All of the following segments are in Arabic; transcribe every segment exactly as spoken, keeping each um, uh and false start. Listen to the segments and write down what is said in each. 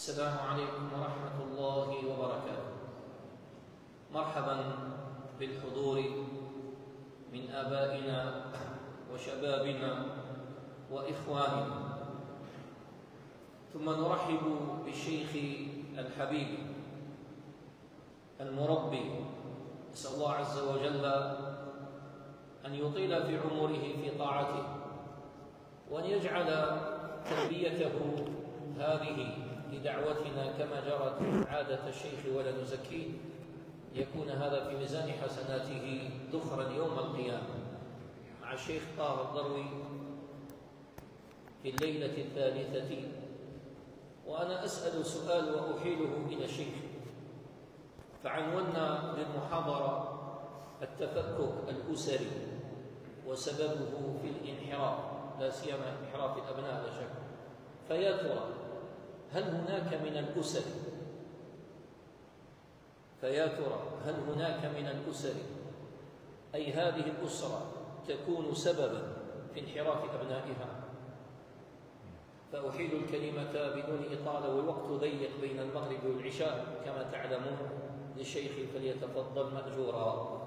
السلام عليكم ورحمة الله وبركاته. مرحبا بالحضور من آبائنا وشبابنا وإخواننا، ثم نرحب بالشيخ الحبيب المربي. نسأل الله عز وجل أن يطيل في عمره في طاعته، وأن يجعل تربيته هذه لدعوتنا كما جرت عادة الشيخ ولا نزكيه، يكون هذا في ميزان حسناته ذخرا يوم القيامة مع الشيخ طه الضروي في الليلة الثالثة. وأنا أسأل سؤال وأحيله إلى الشيخ. فعنونا للمحاضرة التفكك الأسري وسببه في الانحراف، لا سيما انحراف الأبناء لا شك. فيا ترى هل هناك من الأسر فيا ترى هل هناك من الأسر أي هذه الأسرة تكون سببا في انحراف أبنائها؟ فأحيل الكلمة بدون إطالة، والوقت ضيق بين المغرب والعشاء كما تعلمون، للشيخ فليتفضل مأجورا.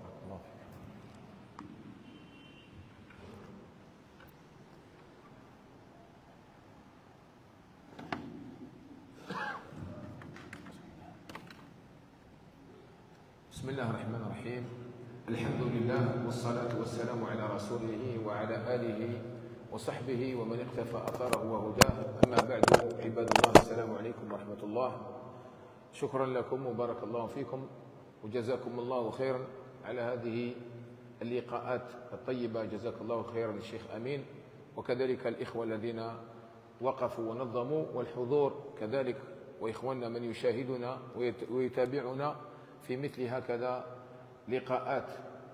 بسم الله الرحمن الرحيم. الحمد لله والصلاة والسلام على رسوله وعلى آله وصحبه ومن اقتفى أثره وهداه، أما بعد. عباد الله، السلام عليكم ورحمة الله. شكرا لكم وبارك الله فيكم، وجزاكم الله خيرا على هذه اللقاءات الطيبة. جزاك الله خيرا الشيخ أمين، وكذلك الإخوة الذين وقفوا ونظموا، والحضور كذلك، وإخواننا من يشاهدنا ويتابعنا في مثل هكذا لقاءات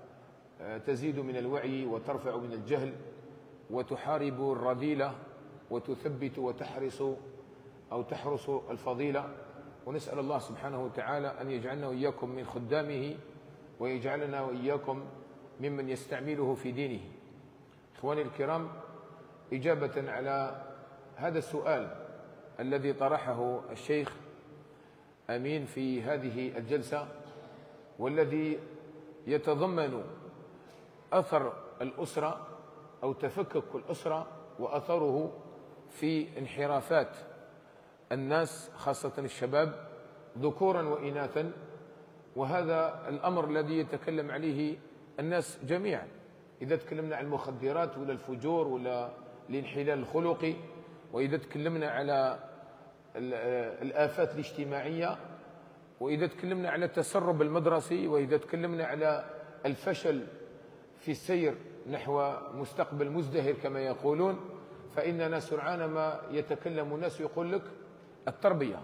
تزيد من الوعي وترفع من الجهل وتحارب الرذيلة وتثبت وتحرس أو تحرس الفضيلة. ونسأل الله سبحانه وتعالى أن يجعلنا وإياكم من خدامه، ويجعلنا وإياكم ممن يستعمله في دينه. إخواني الكرام، إجابة على هذا السؤال الذي طرحه الشيخ أمين في هذه الجلسة، والذي يتضمن أثر الأسرة أو تفكك الأسرة وأثره في انحرافات الناس، خاصة الشباب ذكورا وإناثا. وهذا الأمر الذي يتكلم عليه الناس جميعا، إذا تكلمنا عن المخدرات ولا الفجور ولا الانحلال الخلقي، وإذا تكلمنا على الآفات الاجتماعية، وإذا تكلمنا على التسرب المدرسي، وإذا تكلمنا على الفشل في السير نحو مستقبل مزدهر كما يقولون، فإننا سرعان ما يتكلم الناس يقول لك التربية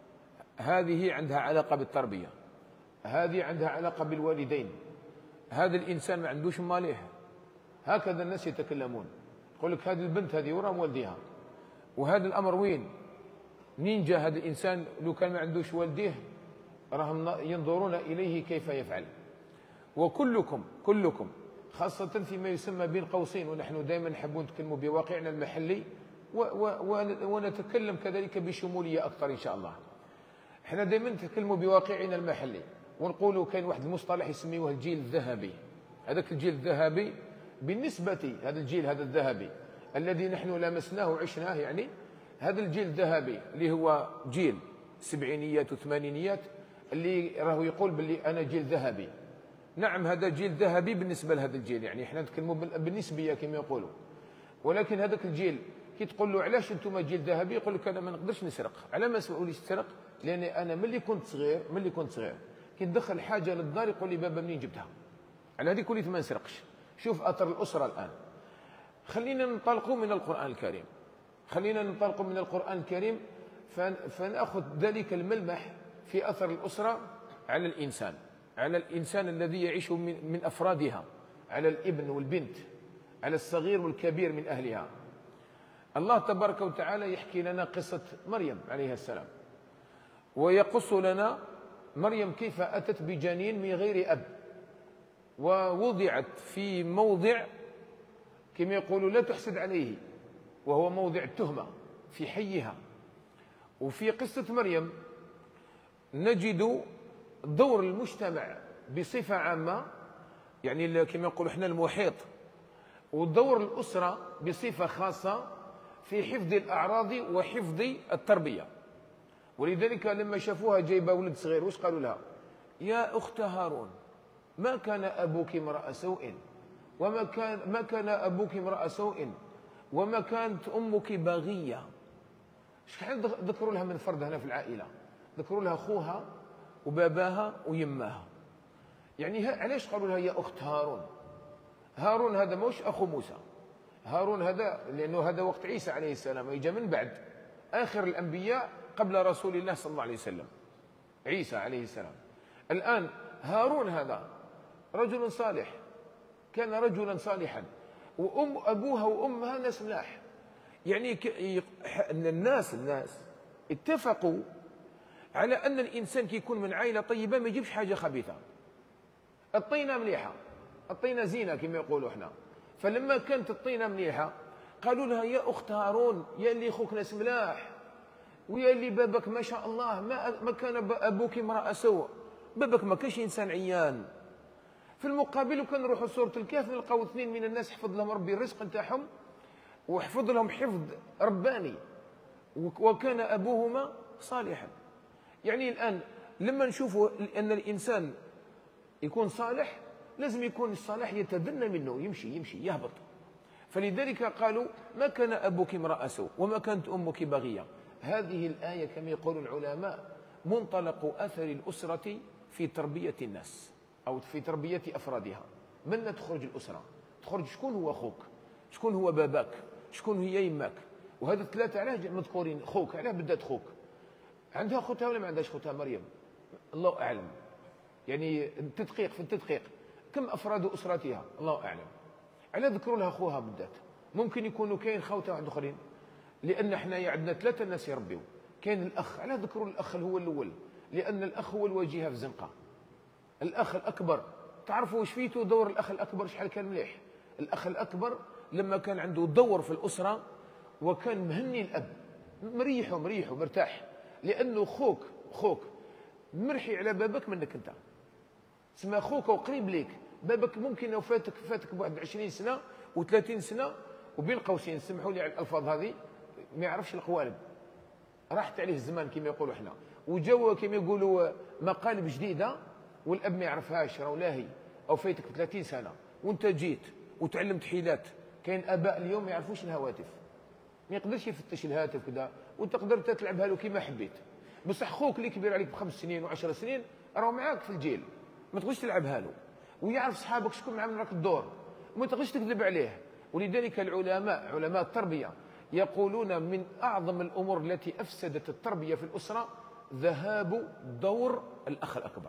هذه عندها علاقة بالتربية، هذه عندها علاقة بالوالدين، هذا الإنسان ما عندوش ماليه. هكذا الناس يتكلمون، يقول لك هذه البنت هذه ورا والديها، وهذا الأمر وين منين جاء هذا الإنسان؟ لو كان ما عندوش والديه راهم ينظرون إليه كيف يفعل. وكلكم كلكم خاصة فيما يسمى بين قوسين، ونحن دائما نحب نتكلم بواقعنا المحلي و و ونتكلم كذلك بشمولية أكثر إن شاء الله. احنا دائما نتكلم بواقعنا المحلي، ونقولوا كاين واحد المصطلح يسميوه الجيل الذهبي. هذاك الجيل الذهبي بالنسبة هذا الجيل هذا الذهبي الذي نحن لمسناه وعشناه، يعني هذا الجيل الذهبي اللي هو جيل السبعينيات والثمانينيات، اللي راهو يقول باللي أنا جيل ذهبي. نعم، هذا جيل ذهبي بالنسبة لهذا الجيل، يعني احنا نتكلموا بالنسبية كما يقولوا. ولكن هذاك الجيل كي تقول له علاش انتم جيل ذهبي، يقول لك أنا ما نقدرش نسرق. على ما سؤوليش تسرق؟ لأن أنا ملي كنت صغير ملي كنت صغير كي ندخل حاجة للدار يقول لي بابا منين جبتها؟ على هذه كلية ما نسرقش. شوف أثر الأسرة الآن. خلينا ننطلقوا من القرآن الكريم، خلينا ننطلق من القرآن الكريم فنأخذ ذلك الملمح في أثر الأسرة على الإنسان، على الإنسان الذي يعيش من, من أفرادها، على الابن والبنت، على الصغير والكبير من أهلها. الله تبارك وتعالى يحكي لنا قصة مريم عليها السلام، ويقص لنا مريم كيف أتت بجنين من غير أب، ووضعت في موضع كما يقولوا لا تحسد عليه، وهو موضع التهمة في حيها. وفي قصة مريم نجد دور المجتمع بصفة عامة، يعني كما نقولوا احنا المحيط، ودور الأسرة بصفة خاصة في حفظ الأعراض وحفظ التربية. ولذلك لما شافوها جايبة ولد صغير واش قالوا لها؟ يا أخت هارون ما كان أبوك امرأ سوء وما كان ما كان أبوك امرأ سوء وما كانت أمك باغية. شحال ذكروا لها من فرد هنا في العائلة؟ ذكروا لها أخوها وباباها ويماها. يعني علاش قالوا لها يا أخت هارون؟ هارون هذا موش أخو موسى، هارون هذا لأنه هذا وقت عيسى عليه السلام، يجي من بعد آخر الأنبياء قبل رسول الله صلى الله عليه وسلم، عيسى عليه السلام. الآن هارون هذا رجل صالح، كان رجلا صالحا، وأم أبوها وأمها ناس ملاح. يعني الناس الناس اتفقوا على أن الإنسان كي يكون من عائلة طيبة ما يجيبش حاجة خبيثة. الطينة مليحة، الطينة زينة كما يقولوا احنا. فلما كانت الطينة مليحة قالوا لها يا أخت هارون يا اللي خوك ناس ملاح ويا اللي بابك ما شاء الله ما ما كان أبوك امرأ سوء، بابك ما كانش إنسان عيان. في المقابل وكان نروحوا سورة الكهف نلقاو اثنين من الناس حفظ لهم ربي الرزق نتاعهم وحفظ لهم حفظ رباني، وكان أبوهما صالحا. يعني الآن لما نشوفوا أن الإنسان يكون صالح لازم يكون الصلاح يتدنى منه، يمشي يمشي يهبط. فلذلك قالوا ما كان أبوك امرأ سوء وما كانت أمك بغية. هذه الآية كما يقول العلماء منطلق أثر الأسرة في تربية الناس أو في تربية أفرادها. من تخرج الأسرة؟ تخرج شكون هو أخوك، شكون هو باباك، شكون هي يماك. وهذا الثلاثة علاش مذكورين؟ خوك، علاش بدات خوك؟ عندها خوتها ولا ما عندهاش خوتها مريم؟ الله أعلم. يعني التدقيق في التدقيق كم أفراد أسرتها؟ الله أعلم. على ذكروا لها أخوها بالذات. ممكن يكونوا كاين خوتها واحد آخرين، لأن احنا عندنا ثلاثة ناس يربيو. كاين الأخ، على ذكروا الأخ هو الأول، لأن الأخ هو الواجهة في الزنقة. الأخ الأكبر تعرفوا واش فيتو دور الأخ الأكبر شحال كان مليح. الأخ الأكبر لما كان عنده دور في الأسرة وكان مهني الأب، مريحه مريحه مرتاح، لأنه خوك خوك مرحي على بابك منك أنت. تسمى خوك وقريب ليك. بابك ممكن لو فاتك فاتك بواحد عشرين سنة وثلاثين سنة وبين قوسين سمحوا لي على الألفاظ هذه ما يعرفش القوالب، راحت عليه الزمان كما يقولوا احنا، وجاوا كما يقولوا مقالب جديدة والأب ما يعرفهاش راهو لاهي، أو فايتك ثلاثين سنة وأنت جيت وتعلمت حيلات. كاين آباء اليوم ما يعرفوش الهواتف، ما يقدرش يفتش الهاتف كذا، وأنت قدرت تلعبها له كما حبيت. بصح خوك اللي كبير عليك بخمس سنين وعشر سنين راهو معاك في الجيل، ما تقدرش تلعبها له، ويعرف صحابك شكون معاه من راك الدور، وما تقدرش تكذب عليه. ولذلك العلماء علماء التربية يقولون من أعظم الأمور التي أفسدت التربية في الأسرة ذهاب دور الأخ الأكبر.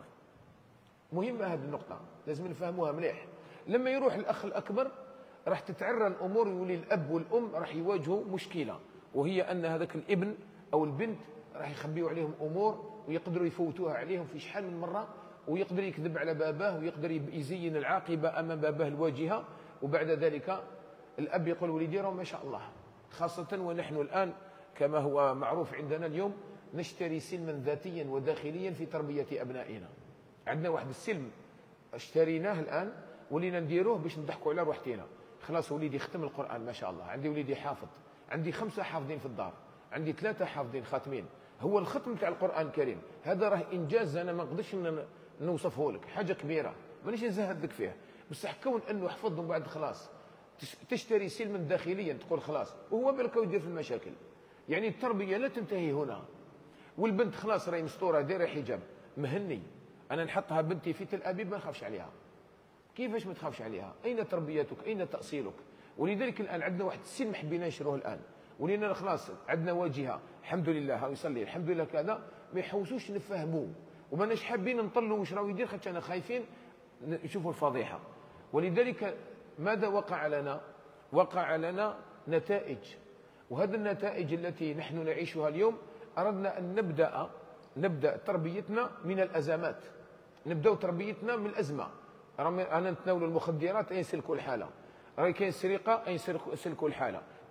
مهمة هذه النقطة لازم نفهموها مليح. لما يروح الأخ الأكبر راح تتعرى الأمور، يولي الأب والأم راح يواجهوا مشكلة، وهي أن هذاك الابن أو البنت راح يخبيوا عليهم أمور ويقدروا يفوتوها عليهم في شحال من مرة، ويقدر يكذب على باباه ويقدر يزين العاقبة أمام باباه الواجهة. وبعد ذلك الأب يقول وليدي راه ما شاء الله، خاصة ونحن الآن كما هو معروف عندنا اليوم نشتري سلما ذاتيا وداخليا في تربية أبنائنا. عندنا واحد السلم اشتريناه الآن ولينا نديروه باش نضحكوا على روحتنا. خلاص وليدي ختم القرآن ما شاء الله، عندي وليدي حافظ، عندي خمسة حافظين في الدار، عندي ثلاثة حافظين خاتمين. هو الختم تاع القرآن الكريم هذا راه إنجاز أنا ما نقدرش نوصفه لك، حاجة كبيرة مانيش نزهد لك فيها. بصح كون أنه حفظهم بعد خلاص تشتري سلما داخليا تقول خلاص، وهو بالك يدير في المشاكل. يعني التربية لا تنتهي هنا. والبنت خلاص راهي مستورة دايرة حجاب مهني، أنا نحطها بنتي في تل أبيب ما نخافش عليها. كيفاش ما تخافش عليها؟ أين تربيتك؟ أين تأصيلك؟ ولذلك الآن عندنا واحد السلم حبينا نشروه الآن، ولينا خلاص عندنا واجهة الحمد لله ها يصلي الحمد لله كذا، ما يحوسوش نفهموه وماناش حابين نطلوا واش راهو يدير، خاطر أنا خايفين نشوفوا الفضيحة. ولذلك ماذا وقع لنا؟ وقع لنا نتائج، وهذه النتائج التي نحن نعيشها اليوم أردنا أن نبدأ نبدأ تربيتنا من الأزمات، نبدأ تربيتنا من الأزمة. أنا نتناول المخدرات أي يسلكوا الحالة، راهي كاين سرقة أي يسلكوا الحالة،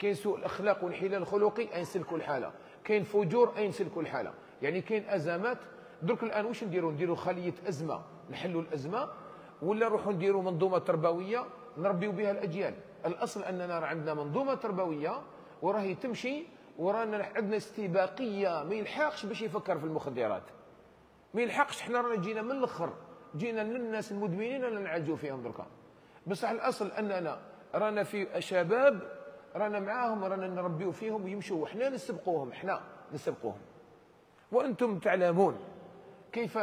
كاين سوء الاخلاق وانحلال الخلقي ينسلكوا الحاله، كاين فجور ينسلكوا الحاله، يعني كاين ازمات. درك الان واش نديروا؟ نديروا خليه ازمه نحلوا الازمه، ولا نروحوا نديروا منظومه تربويه نربيو بها الاجيال؟ الاصل اننا راه عندنا منظومه تربويه وراهي تمشي، ورانا عندنا استباقيه ما يلحقش باش يفكر في المخدرات، ما يلحقش. حنا رانا جينا من الاخر، جينا للناس المدمنين رانا نعالجوا فيهم دركا. بصح الاصل اننا رانا في شباب رانا معاهم، رانا نربيو فيهم ويمشوا، وحنا نسبقوهم، حنا نسبقوهم. وانتم تعلمون كيف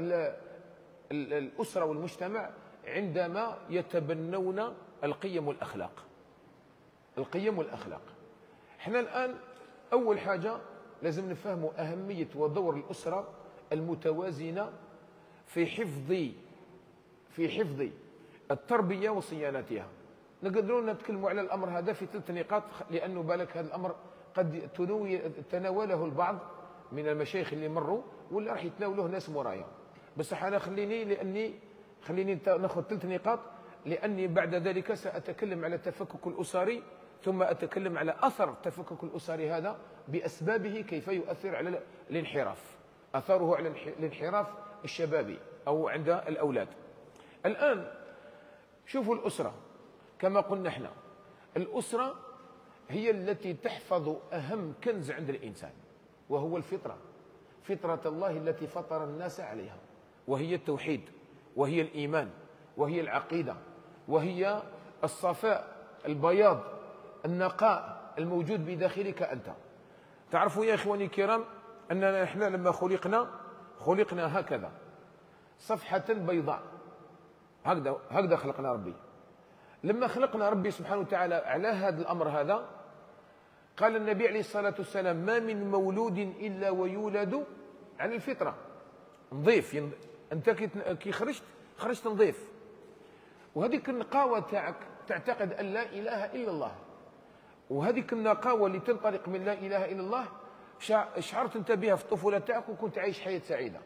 الاسره والمجتمع عندما يتبنون القيم والاخلاق. القيم والاخلاق. احنا الان اول حاجه لازم نفهموا اهميه ودور الاسره المتوازنه في حفظ في حفظ التربيه وصيانتها. نقدروا نتكلموا على الامر هذا في ثلاث نقاط، لانه بالك هذا الامر قد تناوله البعض من المشايخ اللي مروا، ولا راح يتناولوه ناس مورايا. بصح انا خليني لاني خليني ناخذ ثلاث نقاط، لاني بعد ذلك ساتكلم على التفكك الاسري، ثم اتكلم على اثر التفكك الاسري هذا باسبابه، كيف يؤثر على الانحراف، اثره على الانحراف الشبابي او عند الاولاد. الان شوفوا الاسره كما قلنا احنا، الاسره هي التي تحفظ اهم كنز عند الانسان، وهو الفطره، فطره الله التي فطر الناس عليها، وهي التوحيد، وهي الايمان، وهي العقيده، وهي الصفاء، البياض، النقاء الموجود بداخلك انت. تعرفوا يا اخواني الكرام اننا احنا لما خلقنا خلقنا هكذا، صفحه بيضاء، هكذا هكذا خلقنا ربي. لما خلقنا ربي سبحانه وتعالى على هذا الامر هذا، قال النبي عليه الصلاه والسلام: ما من مولود الا ويولد على الفطره، نظيف. ينض... انت كي خرجت خرجت نظيف، وهذيك النقاوه تاعك تعتقد ان لا اله الا الله، وهذيك النقاوه اللي تنطلق من لا اله الا الله شعرت انت بها في الطفوله تاعك وكنت عايش حياه سعيده.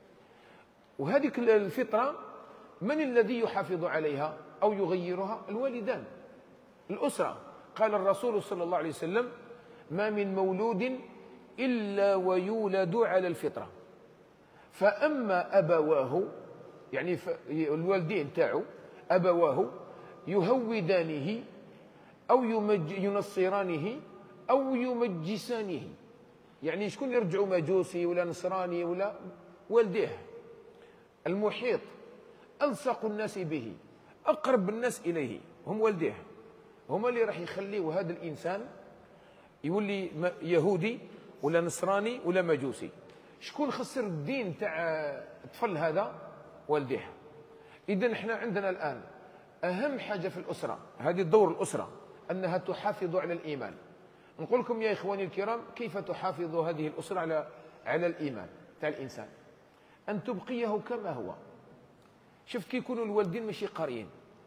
وهذيك الفطره من الذي يحافظ عليها او يغيرها؟ الوالدان، الاسره. قال الرسول صلى الله عليه وسلم: ما من مولود الا ويولد على الفطره، فاما ابواه، يعني الوالدين تاعو ابواه يهودانه او ينصرانه او يمجسانه. يعني شكون يرجعوا مجوسي ولا نصراني ولا والديه؟ المحيط، الصق الناس به، اقرب الناس اليه هم والديه، هما اللي راح يخليوا هذا الانسان يولي يهودي ولا نصراني ولا مجوسي. شكون خسر الدين تاع الطفل هذا؟ والديه. اذا احنا عندنا الان اهم حاجه في الاسره، هذه دور الاسره انها تحافظ على الايمان. نقول لكم يا اخواني الكرام كيف تحافظ هذه الاسره على على الايمان تاع الانسان، ان تبقيه كما هو. شفت كي يكونوا الوالدين ماشي قاريين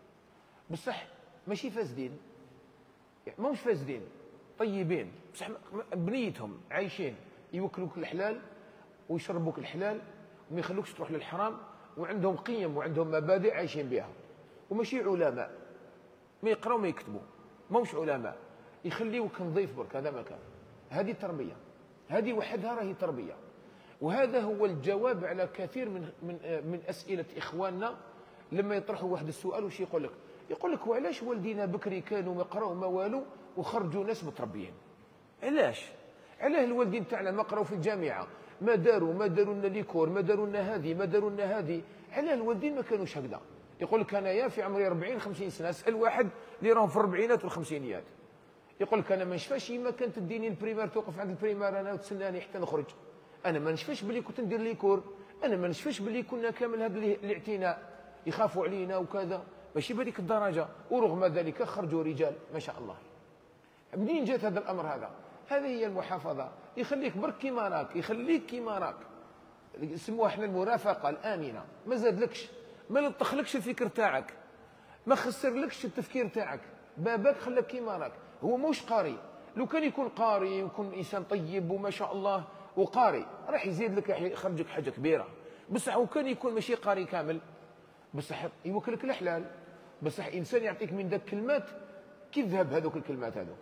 بصح ماشي فاسدين، ماهمش فاسدين، طيبين بصح بنيتهم عايشين، يوكلوك الحلال ويشربوك الحلال وما يخلوكش تروح للحرام، وعندهم قيم وعندهم مبادئ عايشين بها، وماشي علماء ما يقراو ما يكتبوا، ماهمش علماء، يخليوك نظيف برك. هذا ما كان، هذه تربيه، هذه وحدها راهي تربيه. وهذا هو الجواب على كثير من من من اسئله اخواننا لما يطرحوا واحد السؤال. وش يقول لك؟ يقول لك: وعلاش والدينا بكري كانوا ما قراو ما والو وخرجوا ناس متربيين؟ علاش؟ علاه الوالدين تاعنا ما قراو في الجامعه، ما داروا ما داروا لنا ليكور، ما داروا لنا هذه، ما داروا لنا هذه؟ علاه الوالدين ما كانوش هكذا؟ يقول لك: انا يا في عمري أربعين خمسين سنه، اسال واحد اللي راهم في الأربعينات والخمسينيات، يقول لك: انا ما نشفاش ما كانت تديني البريمير، توقف عند البريمير انا وتسناني حتى نخرج. انا ما نشفاش باللي كنت ندير ليكور، انا ما نشفاش باللي كنا كامل هذا الاعتناء، يخافوا علينا وكذا، ماشي بهذيك الدرجه. ورغم ذلك خرجوا رجال ما شاء الله. منين جات هذا الامر هذا؟ هذه هي المحافظه، يخليك برك كيما راك، يخليك كيما راك، يسموها احنا المرافقه الامنه. ما زادلكش، ما لطخلكش الفكر تاعك، ما خسرلكش التفكير تاعك، باباك خلاك كيما راك. هو موش قاري، لو كان يكون قاري ويكون انسان طيب وما شاء الله وقاري راح يزيد لك، يخرجك حاجه كبيره. بصح وكان يكون ماشي قاري كامل بصح يوكلك الحلال، بصح انسان يعطيك من ذاك كلمات كي ذهب هذوك الكلمات هذوك،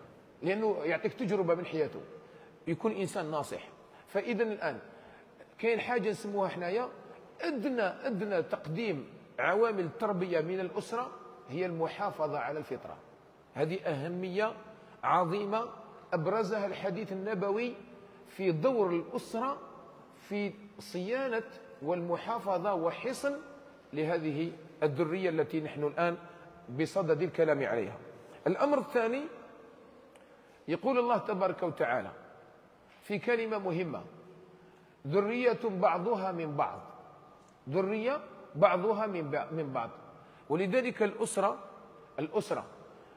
لأنه يعطيك تجربة من حياته، يكون إنسان ناصح. فإذا الآن كاين حاجة نسموها حنايا أدنى أدنى تقديم عوامل التربية من الأسرة هي المحافظة على الفطرة. هذه أهمية عظيمة أبرزها الحديث النبوي في دور الأسرة في صيانة والمحافظة وحصن لهذه الذرية التي نحن الآن بصدد الكلام عليها. الأمر الثاني يقول الله تبارك وتعالى في كلمة مهمة: ذرية بعضها من بعض، ذرية بعضها من بعض. ولذلك الأسرة الأسرة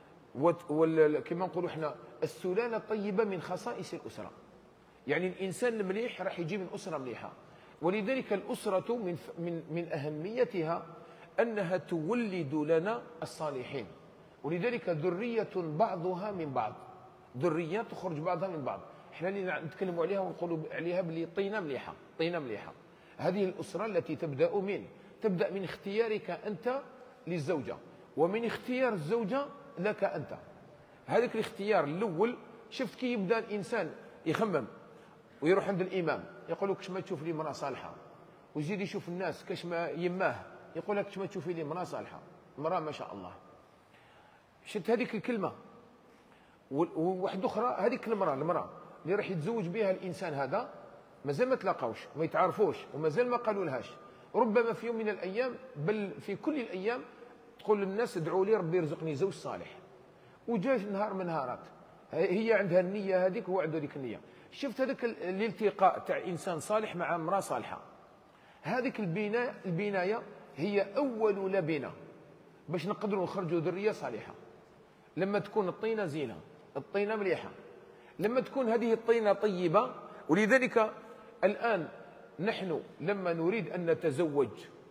كما نقولوا احنا السلالة الطيبة من خصائص الأسرة. يعني الإنسان المليح راح يجي من أسرة مليحة. ولذلك الأسرة من من من أهميتها أنها تولد لنا الصالحين. ولذلك ذرية بعضها من بعض، ذرية تخرج بعضها من بعض. احنا اللي نتكلموا عليها ونقولوا عليها بلي طينة مليحة، طينة مليحة. هذه الأسرة التي تبدأ من تبدأ من اختيارك أنت للزوجة، ومن اختيار الزوجة لك أنت. هذاك الاختيار الأول، شفت كي يبدأ الإنسان يخمم ويروح عند الإمام يقول لك: كش ما تشوف لي امرأة صالحة، ويزيد يشوف الناس كش ما يماه يقول لك: كش ما تشوفي لي امرأة صالحة، امرأة ما شاء الله. شفت هذيك الكلمة. وواحد أخرى، هذيك المرأة المرأة اللي راح يتزوج بها الإنسان هذا مازال ما تلاقاوش وما يتعرفوش ومازال ما قالوا لهاش. ربما في يوم من الأيام، بل في كل الأيام، تقول للناس: ادعوا لي ربي يرزقني زوج صالح. وجاء نهار من نهارات هي عندها النية هذيك وهو عنده هذيك النية. شفت هذاك الالتقاء تاع إنسان صالح مع امرأة صالحة، هذيك البناية البناية هي أول لبنة باش نقدروا نخرجوا ذرية صالحة. لما تكون الطينة زينة، الطينة مليحة، لما تكون هذه الطينة طيبة. ولذلك الآن نحن لما نريد أن نتزوج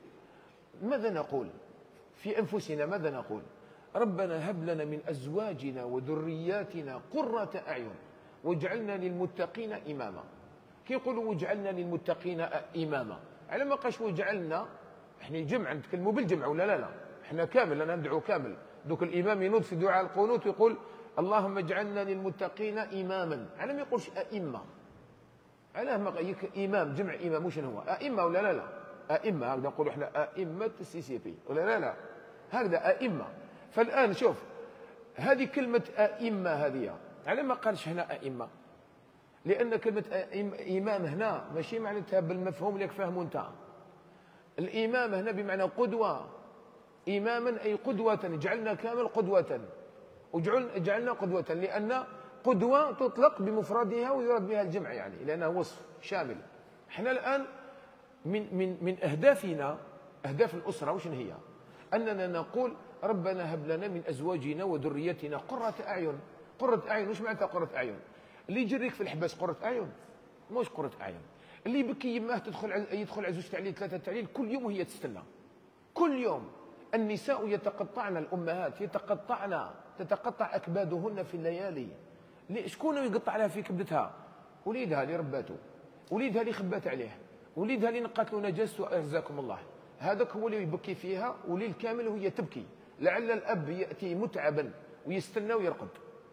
ماذا نقول في أنفسنا؟ ماذا نقول؟ ربنا هب لنا من أزواجنا وذرياتنا قرة أعين واجعلنا للمتقين إماما. كي يقولوا واجعلنا للمتقين إماما، على ما قاش واجعلنا، احنا جمع نتكلموا بالجمع ولا لا لا؟ احنا كامل، أنا ندعو كامل. دوك الإمام ينوض في دعاء القنوت ويقول: اللهم اجعلنا للمتقين إماما، على ما يقولش أئمة. علاه ما إمام جمع إمام وش هو؟ أئمة ولا لا لا؟ أئمة هكذا نقولوا احنا أئمة السي سي بي ولا لا لا؟ هكذا أئمة. فالآن شوف هذه كلمة أئمة هذه، على ما قالش هنا أئمة؟ لأن كلمة إمام هنا ماشي معناتها بالمفهوم اللي فاهمه أنت. الإمام هنا بمعنى قدوة، إماما أي قدوة، جعلنا كامل قدوة، وجعلنا قدوة، لأن قدوة تطلق بمفردها ويراد بها الجمع، يعني لأنها وصف شامل. احنا الآن من من من أهدافنا، أهداف الأسرة وش هي؟ أننا نقول: ربنا هب لنا من أزواجنا وذريتنا قرة أعين. قرة أعين وش معناتها قرة أعين؟ اللي يجريك في الحباس قرة أعين، موش قرة أعين. اللي يبكي يماه تدخل يدخل على زوج تعليل ثلاثة تعليل كل يوم وهي تستنى، كل يوم. النساء يتقطعن، الأمهات يتقطعن، تتقطع أكبادهن في الليالي. شكون يقطع لها في كبدتها؟ وليدها اللي رباته، وليدها اللي خبات عليه، وليدها اللي نقات له نجاسته، أعزكم الله. هذاك هو اللي يبكي فيها وليل كامل وهي تبكي. لعل الأب يأتي متعبا ويستنى ويرقد،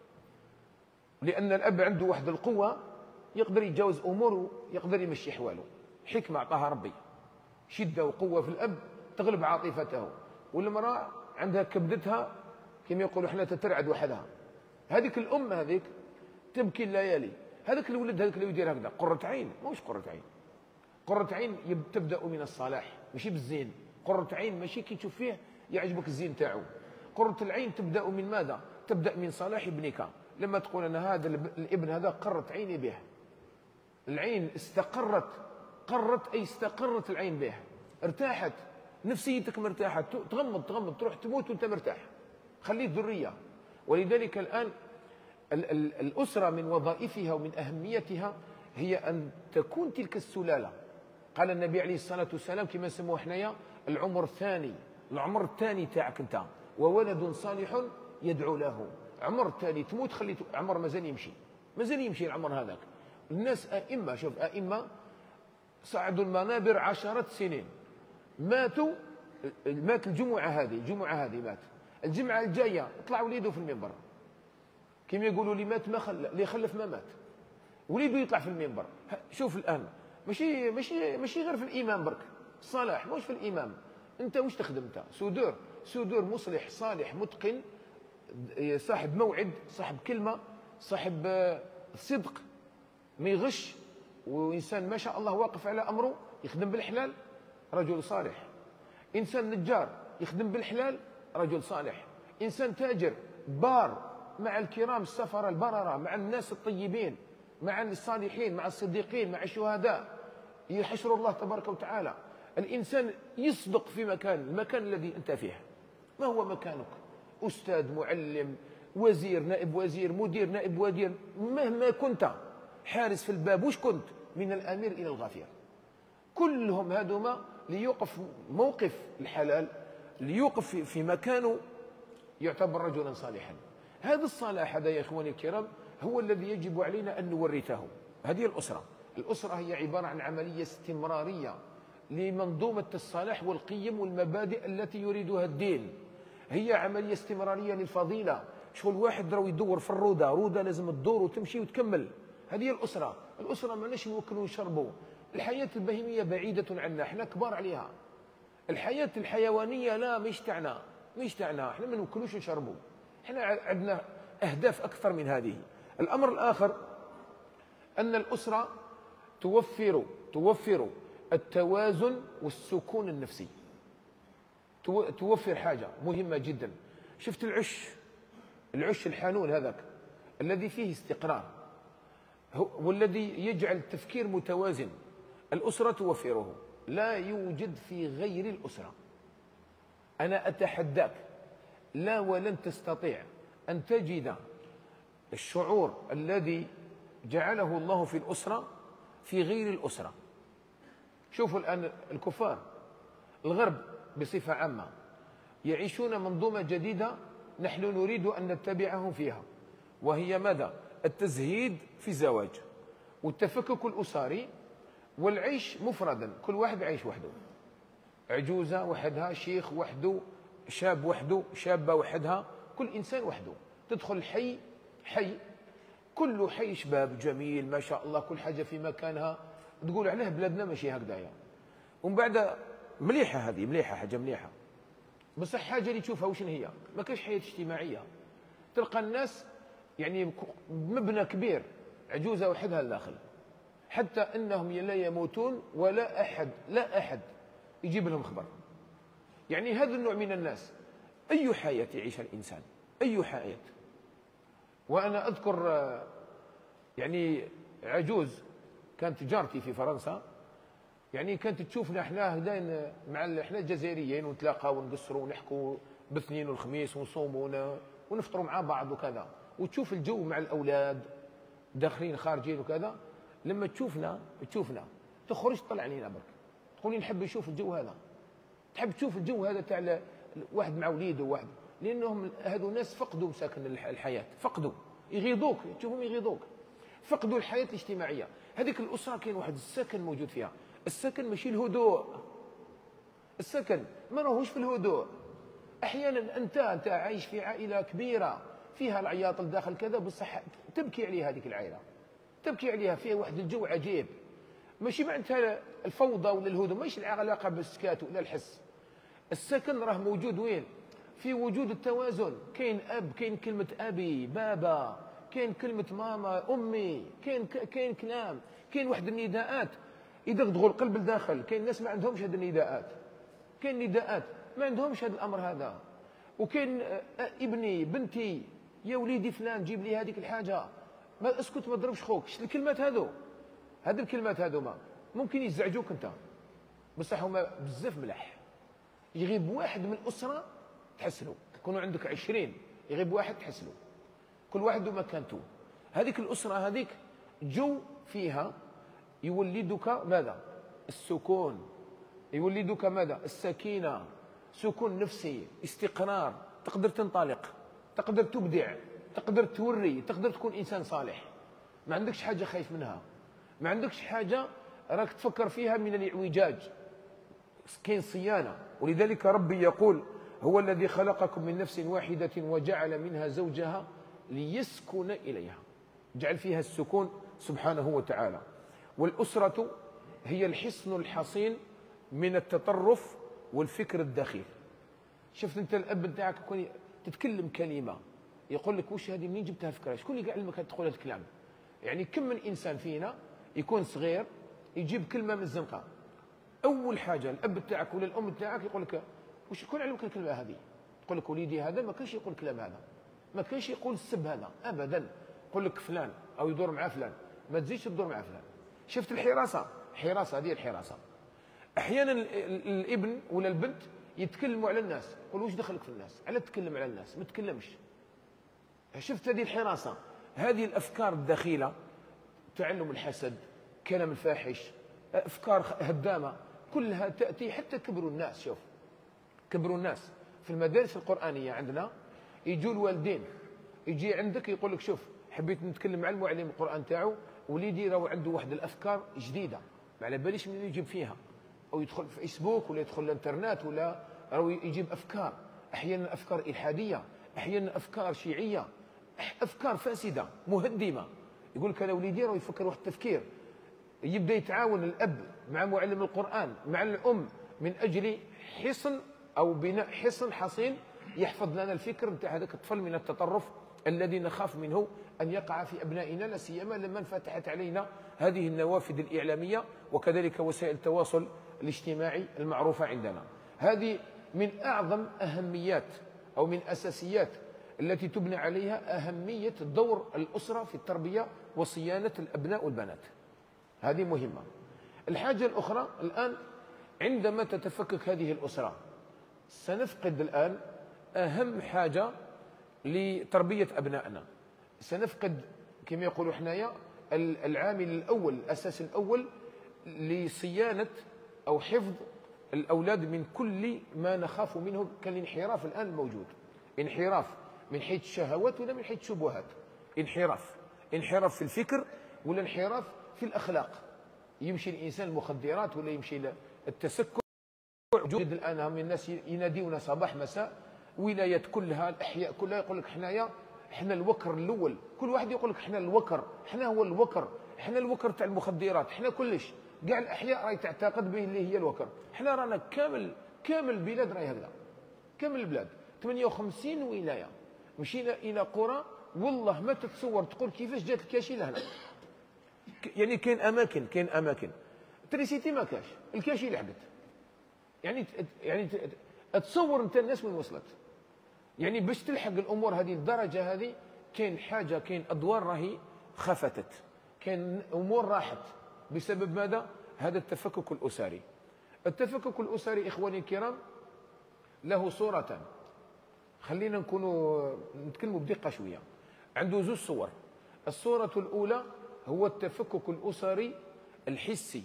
لأن الأب عنده واحد القوة يقدر يتجاوز أموره، يقدر يمشي حواله. حكمة أعطاها ربي، شدة وقوة في الأب تغلب عاطفته. والمرأة عندها كبدتها كما يقولوا احنا تترعد وحدها. هذيك الأم هذيك تبكي الليالي. هذاك الولد هذاك اللي يدير هكذا قرة عين، ماهوش قرة عين. قرة عين تبدأ من الصلاح ماشي بالزين. قرة عين ماشي كي تشوف فيه يعجبك الزين تاعو. قرة العين تبدأ من ماذا؟ تبدأ من صلاح ابنك. لما تقول أنا هذا الابن هذا قرت عيني به، العين استقرت، قرت أي استقرت العين به، ارتاحت، نفسيتك مرتاحة، تغمض تغمض تروح تموت وانت مرتاح، خليت ذرية. ولذلك الآن ال ال الأسرة من وظائفها ومن أهميتها هي أن تكون تلك السلالة. قال النبي عليه الصلاة والسلام كما نسموه حنايا العمر الثاني، العمر الثاني تاعك انت، وولد صالح يدعو له. عمر الثاني تموت خليت عمر مازال يمشي، مازال يمشي العمر هذاك. الناس أئمة، شوف أئمة صعدوا المنابر عشرات سنين، ماتوا، مات الجمعة هذه، الجمعة هذه مات، الجمعة الجاية طلع وليده في المنبر. كما يقولوا اللي مات ما خلف، اللي خلف ما مات. وليدو يطلع في المنبر. شوف الان ماشي ماشي ماشي غير في الامام برك، الصلاح مش في الامام. انت واش تخدم انت؟ سودور، سودور مصلح صالح متقن، صاحب موعد، صاحب كلمه، صاحب صدق، ما يغش، وانسان ما شاء الله واقف على امره، يخدم بالحلال، رجل صالح. انسان نجار يخدم بالحلال، رجل صالح. انسان تاجر بار مع الكرام السفره البرره، مع الناس الطيبين، مع الصالحين، مع الصديقين، مع الشهداء، يحشر الله تبارك وتعالى. الانسان يصدق في مكان، المكان الذي انت فيه. ما هو مكانك؟ استاذ، معلم، وزير، نائب وزير، مدير، نائب وزير، مهما كنت، حارس في الباب، وش كنت؟ من الامير الى الغفير. كلهم هذوما ليوقف موقف الحلال، ليوقف في مكانه، يعتبر رجلا صالحا. هذا الصلاح هذا يا اخواني الكرام هو الذي يجب علينا ان نورثه. هذه الاسره، الاسره هي عباره عن عمليه استمراريه لمنظومه الصلاح والقيم والمبادئ التي يريدها الدين. هي عمليه استمراريه للفضيله. شغل واحد راهو يدور في الروضه، روضه لازم تدور وتمشي وتكمل. هذه الاسره، الاسره ماناش نوكلوا ونشربوا. الحياه البهيميه بعيده عنا، احنا كبار عليها. الحياه الحيوانيه لا، مش تاعنا، مش تاعنا، احنا ما نوكلوش ونشربوا. احنا عندنا اهداف اكثر من هذه. الامر الاخر ان الاسره توفر توفر التوازن والسكون النفسي. توفر حاجه مهمه جدا. شفت العش، العش الحانون هذاك الذي فيه استقرار، والذي يجعل التفكير متوازن، الاسره توفره. لا يوجد في غير الاسره. انا اتحداك، لا ولن تستطيع ان تجد الشعور الذي جعله الله في الاسره في غير الاسره. شوفوا الان الكفار، الغرب بصفه عامه يعيشون منظومه جديده نحن نريد ان نتبعهم فيها، وهي ماذا؟ التزهيد في الزواج والتفكك الاسري والعيش مفردا، كل واحد عايش وحده، عجوزه وحدها، شيخ وحده، شاب وحده، شابه وحدها، كل انسان وحده. تدخل حي حي كل حي شباب جميل ما شاء الله، كل حاجه في مكانها، تقول عليه بلادنا ماشي هكذايا. ومن بعد مليحه، هذه مليحه، حاجه مليحه، بصح حاجه اللي تشوفها وشن هي؟ ما كاينش حياه اجتماعيه. تلقى الناس يعني مبنى كبير، عجوزه وحدها الداخل، حتى انهم لا يموتون ولا احد لا احد يجيب لهم خبر. يعني هذا النوع من الناس اي حياه يعيشها الانسان؟ اي حياه؟ وانا اذكر يعني عجوز كانت جارتي في فرنسا، يعني كانت تشوفنا احنا هداين مع احنا الجزائريين، ونتلاقاو ونقصروا ونحكوا بالاثنين والخميس ونصوموا ونفطروا مع بعض وكذا، وتشوف الجو مع الاولاد داخلين خارجين وكذا. لما تشوفنا تشوفنا تخرج تطلع علينا برك، تقولي نحب نشوف الجو هذا، تحب تشوف الجو هذا تاع واحد مع وليده واحد، لانهم هذو ناس فقدوا مساكن الحياه، فقدوا، يغيظوك، تشوفهم يغيظوك، فقدوا الحياه الاجتماعيه. هذيك الاسره كاين واحد السكن موجود فيها. السكن ماشي الهدوء، السكن ما راهوش في الهدوء. احيانا انت انت عايش في عائله كبيره فيها العياط الداخل كذا، بصح تبكي عليها هذيك العائله، تبكي عليها، فيها واحد الجو عجيب، ماشي معناتها الفوضى ولا الهدوء، ماشي علاقه بالسكات ولا الحس. السكن راه موجود وين؟ في وجود التوازن. كاين اب، كاين كلمه ابي بابا، كاين كلمه ماما امي، كاين كاين كلام، كاين واحد النداءات يدغدغوا القلب لداخل. كاين ناس ما عندهمش هذه النداءات، كاين نداءات ما عندهمش هذا الامر هذا. وكاين ابني بنتي يا وليدي فلان جيب لي هذيك الحاجه، ما اسكت ما تضربش خوك. شت الكلمات هذو؟ هذه الكلمات هذوما ممكن يزعجوك انت، بصح هما بزاف ملاح. يغيب واحد من الاسره تحسنوا، يكونوا عندك عشرين يغيب واحد تحسنوا، كل واحد ومكانته. هذيك الاسره هذيك جو فيها يولدك ماذا؟ السكون، يولدك ماذا؟ السكينه، سكون نفسي، استقرار، تقدر تنطلق، تقدر تبدع، تقدر توري، تقدر تكون انسان صالح، ما عندكش حاجه خايف منها، ما عندكش حاجه راك تفكر فيها من الاعوجاج، كاين صيانه. ولذلك ربي يقول: هو الذي خلقكم من نفس واحده وجعل منها زوجها ليسكن إليها، جعل فيها السكون سبحانه وتعالى. والأسرة هي الحصن الحصين من التطرف والفكر الدخيل. شفت انت الاب نتاعك يكون تتكلم كلمه يقول لك واش هذه منين جبتها الفكره؟ شكون اللي يعلمك تقول هذا الكلام؟ يعني كم من انسان فينا يكون صغير يجيب كلمه من الزنقه، اول حاجه الاب تاعك ولا الام تاعك يقول لك واش شكون علمك الكلمه هذه؟ تقول لك وليدي هذا ما كانش يقول الكلام هذا، ما كانش يقول السب هذا ابدا، يقول لك فلان او يدور مع فلان، ما تزيدش تدور مع فلان. شفت الحراسه؟ حراسه هذه الحراسه. احيانا الابن ولا البنت يتكلموا على الناس، يقول واش دخلك في الناس؟ على تتكلم على الناس؟ ما تتكلمش. شفت هذه الحراسه، هذه الافكار الدخيله، تعلم الحسد، كلام الفاحش، افكار هدامه، كلها تاتي حتى كبروا الناس. شوف كبروا الناس في المدارس القرانيه عندنا يجوا الوالدين، يجي عندك يقول لك شوف حبيت نتكلم مع المعلم القران تاعو، وليدي راهو عنده واحد الافكار جديده ما على باليش من يجيب فيها، او يدخل في فيسبوك ولا يدخل الانترنت ولا راهو يجيب افكار، احيانا افكار الحاديه، احيانا افكار شيعيه، افكار فاسده مهدمه. يقول لك انا وليدي راهو يفكر واحد التفكير، يبدا يتعاون الاب مع معلم القران مع الام من اجل حصن او بناء حصن حصين يحفظ لنا الفكر نتاع هذاك الطفل من التطرف الذي نخاف منه ان يقع في ابنائنا، لا سيما لما انفتحت علينا هذه النوافذ الاعلاميه وكذلك وسائل التواصل الاجتماعي المعروفه عندنا. هذه من اعظم اهميات او من اساسيات التي تبنى عليها اهميه دور الاسره في التربيه وصيانه الابناء والبنات. هذه مهمه. الحاجه الاخرى الان عندما تتفكك هذه الاسره سنفقد الان اهم حاجه لتربيه ابنائنا، سنفقد كما يقولوا حنايا العامل الاول، الاساس الاول لصيانه او حفظ الاولاد من كل ما نخاف منه كالانحراف الان الموجود. انحراف من حيث الشهوات ولا من حيث الشبهات، انحراف انحراف في الفكر ولا انحراف في الاخلاق. يمشي الانسان المخدرات ولا يمشي التسكر. وجود الان من الناس يناديونا صباح مساء، ولايات كلها الاحياء كلها يقول لك حنايا حنا الوكر الاول، كل واحد يقول لك حنا الوكر، حنا هو الوكر، حنا الوكر تاع المخدرات، حنا كلش، كاع الاحياء راهي تعتقد به اللي هي الوكر. حنا رانا كامل كامل البلاد راهي هكذا، كامل البلاد ثمانية وخمسين ولايه، مشينا الى قرى والله ما تتصور تقول كيفاش جات الكاشي لهنا. يعني كاين اماكن كاين اماكن تريسيتي ما كاش، الكاشي لحقت. يعني يعني تصور انت الناس وين وصلت. يعني باش تلحق الامور هذه الدرجه هذه كاين حاجه، كاين ادوار راهي خفتت، كاين امور راحت بسبب ماذا؟ هذا التفكك الاسري. التفكك الاسري اخواني الكرام له صورتان، خلينا نكونوا نتكلموا بدقه شويه. عنده زوج صور. الصوره الاولى هو التفكك الاسري الحسي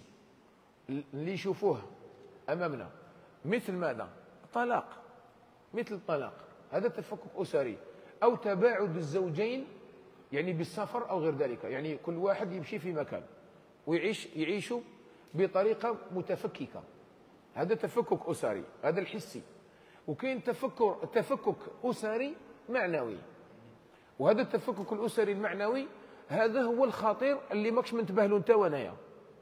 اللي يشوفوه امامنا، مثل ماذا؟ طلاق، مثل الطلاق، هذا تفكك اسري، او تباعد الزوجين يعني بالسفر او غير ذلك، يعني كل واحد يمشي في مكان ويعيش يعيشوا بطريقه متفككه، هذا تفكك اسري، هذا الحسي. وكاين تفكر تفكك اسري معنوي، وهذا التفكك الاسري المعنوي هذا هو الخطير اللي ماكش منتبه له انت وانايا.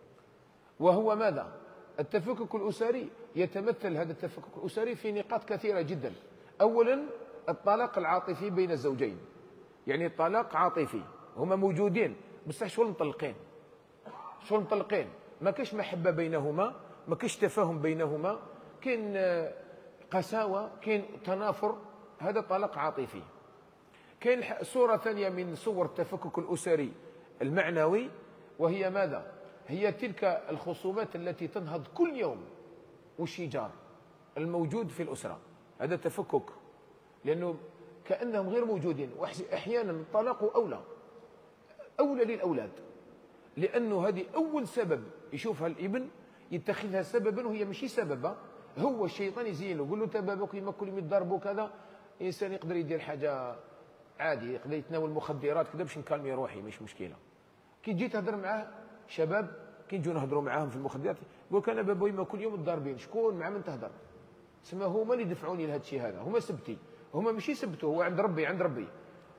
وهو ماذا؟ التفكك الاسري يتمثل هذا التفكك الاسري في نقاط كثيره جدا. اولا الطلاق العاطفي بين الزوجين، يعني الطلاق عاطفي، هما موجودين بصح شغل مطلقين، شغل مطلقين، ما كاش محبه بينهما، ما كاش تفاهم بينهما، كاين قساوه، كاين تنافر، هذا طلاق عاطفي. كاين صوره ثانيه من صور التفكك الاسري المعنوي، وهي ماذا؟ هي تلك الخصومات التي تنهض كل يوم والشجار الموجود في الاسره، هذا تفكك، لانه كانهم غير موجودين. واحيانا الطلاق اولى اولى للاولاد، لانه هذه اول سبب يشوفها الابن يتخذها سببا وهي ماشي سببا، هو الشيطان يزين له، يقول له انت بابك كيما كل يوم يضربوا كذا. انسان يقدر يدير حاجه عادي، يقدر يتناول مخدرات كذا باش نكالمي روحي، مش مشكله. كي تجي تهضر معاه شباب كي نجيو نهضروا معاهم في المخدرات يقول لك انا بابوي ما كل يوم ضاربين، شكون مع من تهضر؟ سما هما اللي دفعوني لهذا الشيء هذا، هما سبتي، هما ماشي سبتو، هو عند ربي عند ربي.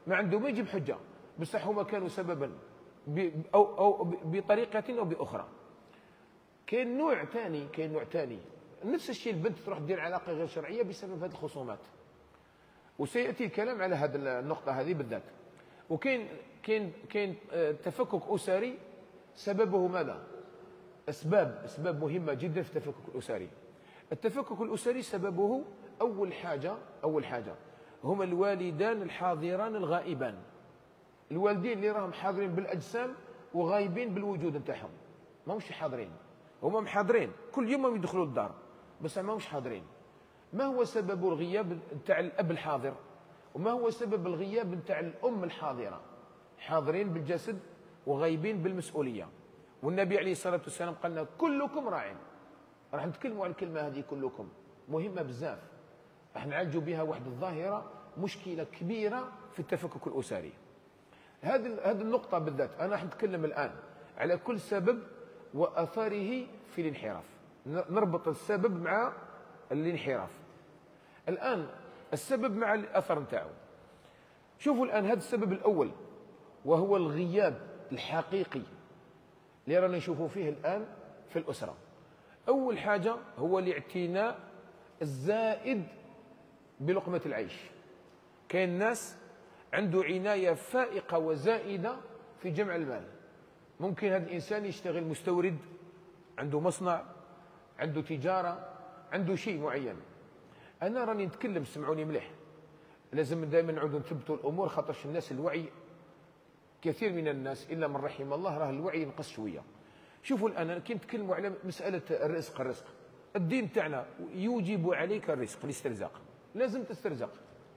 ما عنده ما يجيب حجه، بصح هما كانوا سببا او او بطريقه او باخرى. كاين نوع ثاني كاين نوع ثاني نفس الشيء، البنت تروح دير علاقه غير شرعيه بسبب هذه الخصومات، وسياتي الكلام على هذه النقطه هذه بالذات. وكاين كاين كاين تفكك اسري سببه ماذا؟ اسباب اسباب مهمه جدا في التفكك الاسري. التفكك الاسري سببه اول حاجه اول حاجه هما الوالدان الحاضران الغائبان. الوالدين اللي راهم حاضرين بالاجسام وغايبين بالوجود نتاعهم، ماهمش حاضرين، هما محاضرين كل يوم يدخلوا الدار بس ماهمش حاضرين. ما هو سبب الغياب نتاع الاب الحاضر؟ وما هو سبب الغياب نتاع الام الحاضره؟ حاضرين بالجسد وغايبين بالمسؤوليه. والنبي عليه الصلاه والسلام قال لنا كلكم راع. راح نتكلموا على الكلمه هذه كلكم، مهمه بزاف، راح نعالجوا بها واحد الظاهره مشكله كبيره في التفكك الاسري. هذه هذه النقطه بالذات انا راح نتكلم الان على كل سبب واثاره في الانحراف، نربط السبب مع الانحراف. الان السبب مع الاثر نتاعو. شوفوا الان هذا السبب الاول وهو الغياب الحقيقي اللي رانا نشوفوا فيه الان في الاسره. اول حاجه هو الاعتناء الزائد بلقمه العيش. كاين ناس عنده عنايه فائقه وزائده في جمع المال. ممكن هذا الانسان يشتغل مستورد، عنده مصنع، عنده تجاره، عنده شيء معين. انا راني نتكلم، سمعوني مليح، لازم دائما نعودوا نثبتوا الامور، خاطرش الناس الوعي كثير من الناس الا من رحم الله راه الوعي ينقص شويه. شوفوا الان كي نتكلموا على مساله الرزق الرزق الدين تاعنا يوجب عليك الرزق، الاسترزاق، لازم تسترزق.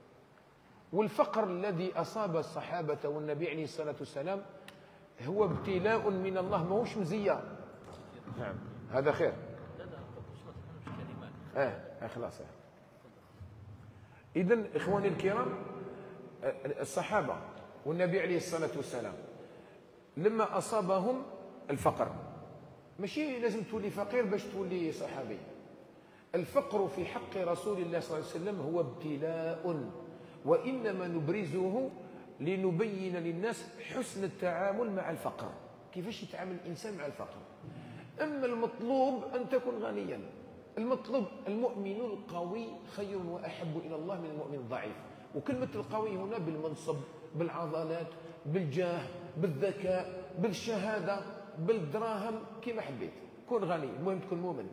والفقر الذي اصاب الصحابه والنبي عليه الصلاه والسلام هو ابتلاء من الله، ماهوش مزيه. نعم هذا خير. اه خلاص. اه اذا اخواني الكرام، الصحابه والنبي عليه الصلاه والسلام لما اصابهم الفقر، ماشي لازم تولي فقير باش تولي صحابي. الفقر في حق رسول الله صلى الله عليه وسلم هو ابتلاء، وانما نبرزه لنبين للناس حسن التعامل مع الفقر، كيفاش يتعامل الانسان مع الفقر. اما المطلوب ان تكون غنيا، المطلوب المؤمن القوي خير واحب الى الله من المؤمن الضعيف. وكلمه القوي هنا بالمنصب، بالعضلات، بالجاه، بالذكاء، بالشهاده، بالدراهم، كما حبيت. كن غني، المهم تكون مؤمن.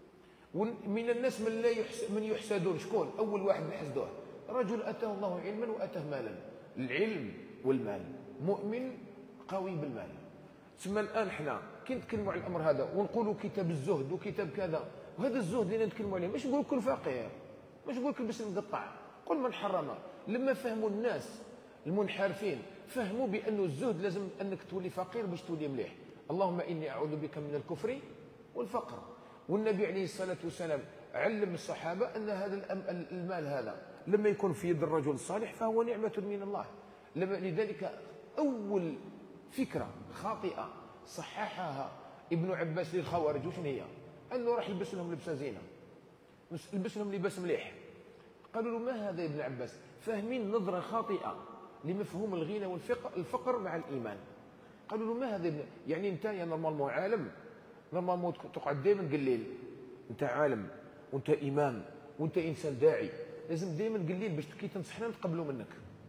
ومن الناس من لا يحس من يحسدون، شكون اول واحد نحسدوه؟ رجل اتاه الله علما واتاه مالا. العلم والمال، مؤمن قوي بالمال. ثم الان احنا كي نتكلموا على الامر هذا ونقولوا كتاب الزهد وكتاب كذا، وهذا الزهد اللي نتكلموا عليه مش نقول كل فقير، مش نقول كل بس مقطع، قل من حرم. لما فهموا الناس المنحرفين فهموا بانه الزهد لازم انك تولي فقير باش تولي مليح. اللهم اني اعوذ بك من الكفر والفقر. والنبي عليه الصلاه والسلام علم الصحابه ان هذا المال هذا لما يكون في يد الرجل الصالح فهو نعمه من الله. لذلك اول فكره خاطئه صححها ابن عباس للخوارج وشنو هي؟ انه راح يلبس لهم لبسه زينه، يلبس لهم لباس مليح. قالوا له ما هذا يا ابن عباس؟ فاهمين نظره خاطئه لمفهوم الغنى والفقر مع الايمان. قالوا له ما هذا؟ يعني انت يا نورمالمون عالم، نورمالمون تقعد دائما قليل، انت عالم وانت امام وانت انسان داعي، لازم دائما قليل باش كي تنصحنا نتقبلوا منك.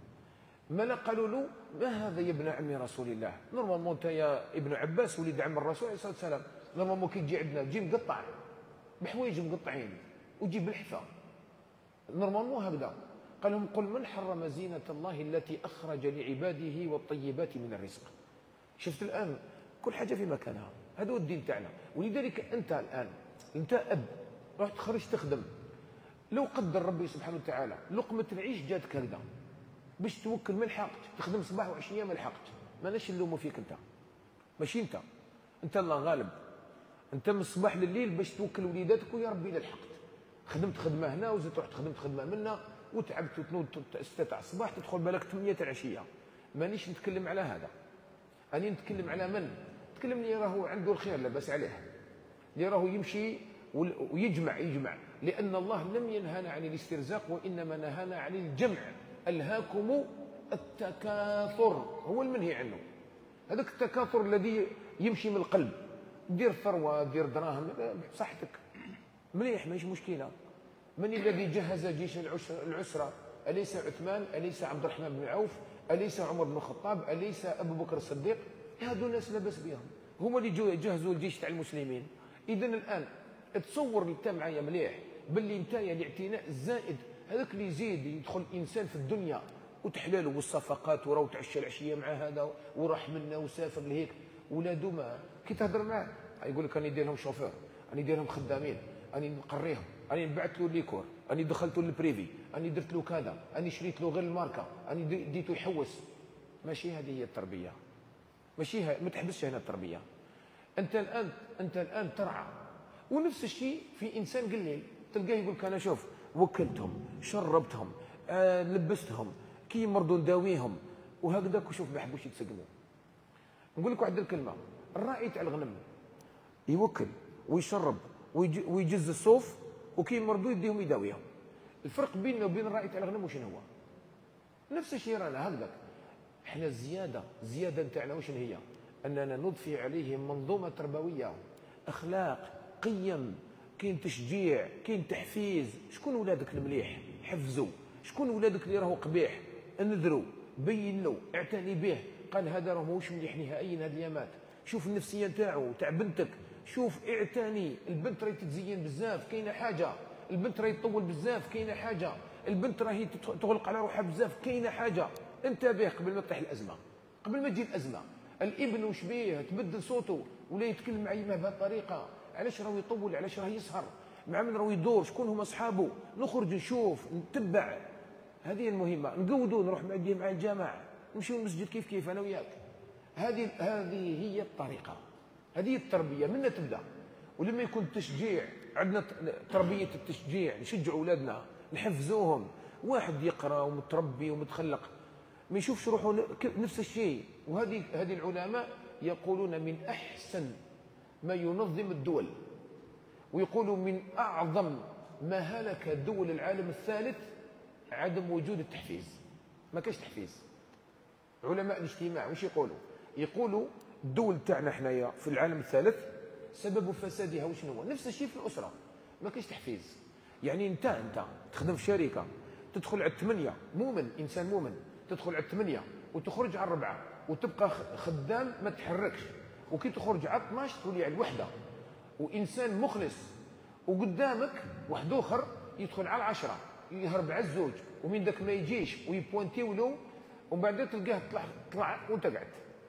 ما لا قالوا له ما هذا يا ابن عم رسول الله؟ نورمالمون انت يا ابن عباس وليد عم الرسول عليه الصلاه والسلام، نورمالمون كي تجي عندنا تجي مقطع بحوايج مقطعين وتجيب بالحفا، نورمالمون هكذا. قال لهم قل من حرم زينة الله التي أخرج لعباده والطيبات من الرزق. شفت الآن كل حاجة في مكانها، هذا هو الدين تاعنا. ولذلك أنت الآن أنت أب رحت تخرج تخدم، لو قدر ربي سبحانه وتعالى لقمة العيش جاتك هكذا باش توكل ما لحقت، تخدم صباح وعشية ما لحقت، ماناش نلوموا فيك أنت، ماشي أنت، أنت الله غالب. أنت من الصباح لليل باش توكل وليداتك ويا ربي لا لحقت، خدمت خدمة هنا وزدت رحت خدمت خدمة منا وتعبت وتنوض ستة تاع الصباح تدخل بالك ثمانية تاع العشيه. مانيش نتكلم على هذا، أنا نتكلم على من؟ نتكلم اللي راهو عنده الخير لاباس عليه، اللي راهو يمشي ويجمع يجمع، لأن الله لم ينهانا عن الاسترزاق وإنما نهانا عن الجمع. ألهاكم التكاثر هو المنهي عنه. هذاك التكاثر الذي يمشي من القلب، دير ثروه، دير دراهم بصحتك مليح ماشي مشكله. من الذي جهز جيش العسره؟ اليس عثمان؟ اليس عبد الرحمن بن عوف؟ اليس عمر بن الخطاب؟ اليس ابو بكر الصديق؟ هذو الناس لا باس بهم، هما اللي جهزوا الجيش تاع المسلمين. اذا الان تصور انت معايا مليح باللي نتايا الاعتناء الزائد هذاك اللي يزيد يدخل الانسان في الدنيا وتحلاله والصفقات وراه تعشى العشيه مع هذا وراح منا وسافر لهيك، ولادو ما كي تهضر معاه يقول لك راني ندير لهم شوفير، راني ندير لهم خدامين، راني نقريهم، راني نبعث له ليكور، راني دخلت له البريفي، راني درت له كذا، راني شريت له غير الماركه، راني ديته يحوس. ماشي هذه هي التربيه، ماشي ها... ما تحبسش هنا التربيه. انت الان انت الان ترعى. ونفس الشيء في انسان قليل تلقاه يقول لك انا شوف وكلتهم، شربتهم، آه لبستهم، كي يمرضوا نداويهم، وهكذاك وشوف ما يحبوش يتسقموا. نقول لك واحد الكلمه، الراعي تاع الغنم يوكل ويشرب ويجز الصوف، وكي يمرضوا يديهم يداويهم. الفرق بيننا وبين الراعي تاع الغنم وشنو هو؟ نفس الشيء رانا هكذاك. احنا الزياده الزياده نتاعنا واش هي؟ اننا نضفي عليهم منظومه تربويه، اخلاق، قيم، كاين تشجيع، كاين تحفيز. شكون ولادك المليح؟ حفزوا. شكون ولادك اللي راهو قبيح؟ انذروا، بين له، اعتني به. قال هذا راه ماهوش مليح نهائيا هذه الايامات. شوف النفسيه نتاعو تاع بنتك، شوف اعتني. البنت راهي تتزين بزاف كاينه حاجه، البنت راهي تطول بزاف كاينه حاجه، البنت راهي تغلق على روحها بزاف كاينه حاجه. انتبه قبل ما تطيح الازمه، قبل ما تجي الازمه. الابن وش بيه؟ تبدل صوته ولا يتكلم مع يمه بهذه الطريقه. علاش راهو يطول؟ علاش راه يسهر؟ مع من راهو يدور؟ شكون هما اصحابه؟ نخرج نشوف نتبع. هذه المهمه. نقودوا نروح معديه مع الجماعه، نمشيو المسجد كيف كيف انا وياك. هذه هذه هي الطريقه، هذه التربيه منا تبدا. ولما يكون التشجيع عندنا تربيه التشجيع، نشجعوا اولادنا، نحفزوهم. واحد يقرا ومتربي ومتخلق ما يشوفش روحه نفس الشيء. وهذه هذه العلماء يقولون من احسن ما ينظم الدول، ويقولوا من اعظم ما هلك دول العالم الثالث عدم وجود التحفيز. ما كاش تحفيز. علماء الاجتماع واش يقولوا؟ يقولوا الدول تاعنا حنايا في العالم الثالث سبب فسادها واش هو؟ نفس الشيء في الاسره، ما كاش تحفيز. يعني انت انت تخدم في شركه، تدخل على الثمانيه مؤمن، انسان مؤمن، تدخل على الثمانيه وتخرج على الربعه وتبقى خدام ما تحركش، وكي تخرج على اثناش تولي على الوحده، وانسان مخلص، وقدامك واحد اخر يدخل على العشره يهرب على الزوج، ومن ذاك ما يجيش ويبوانتيو له، ومن بعد تلقاه طلع طلع وانت قاعد.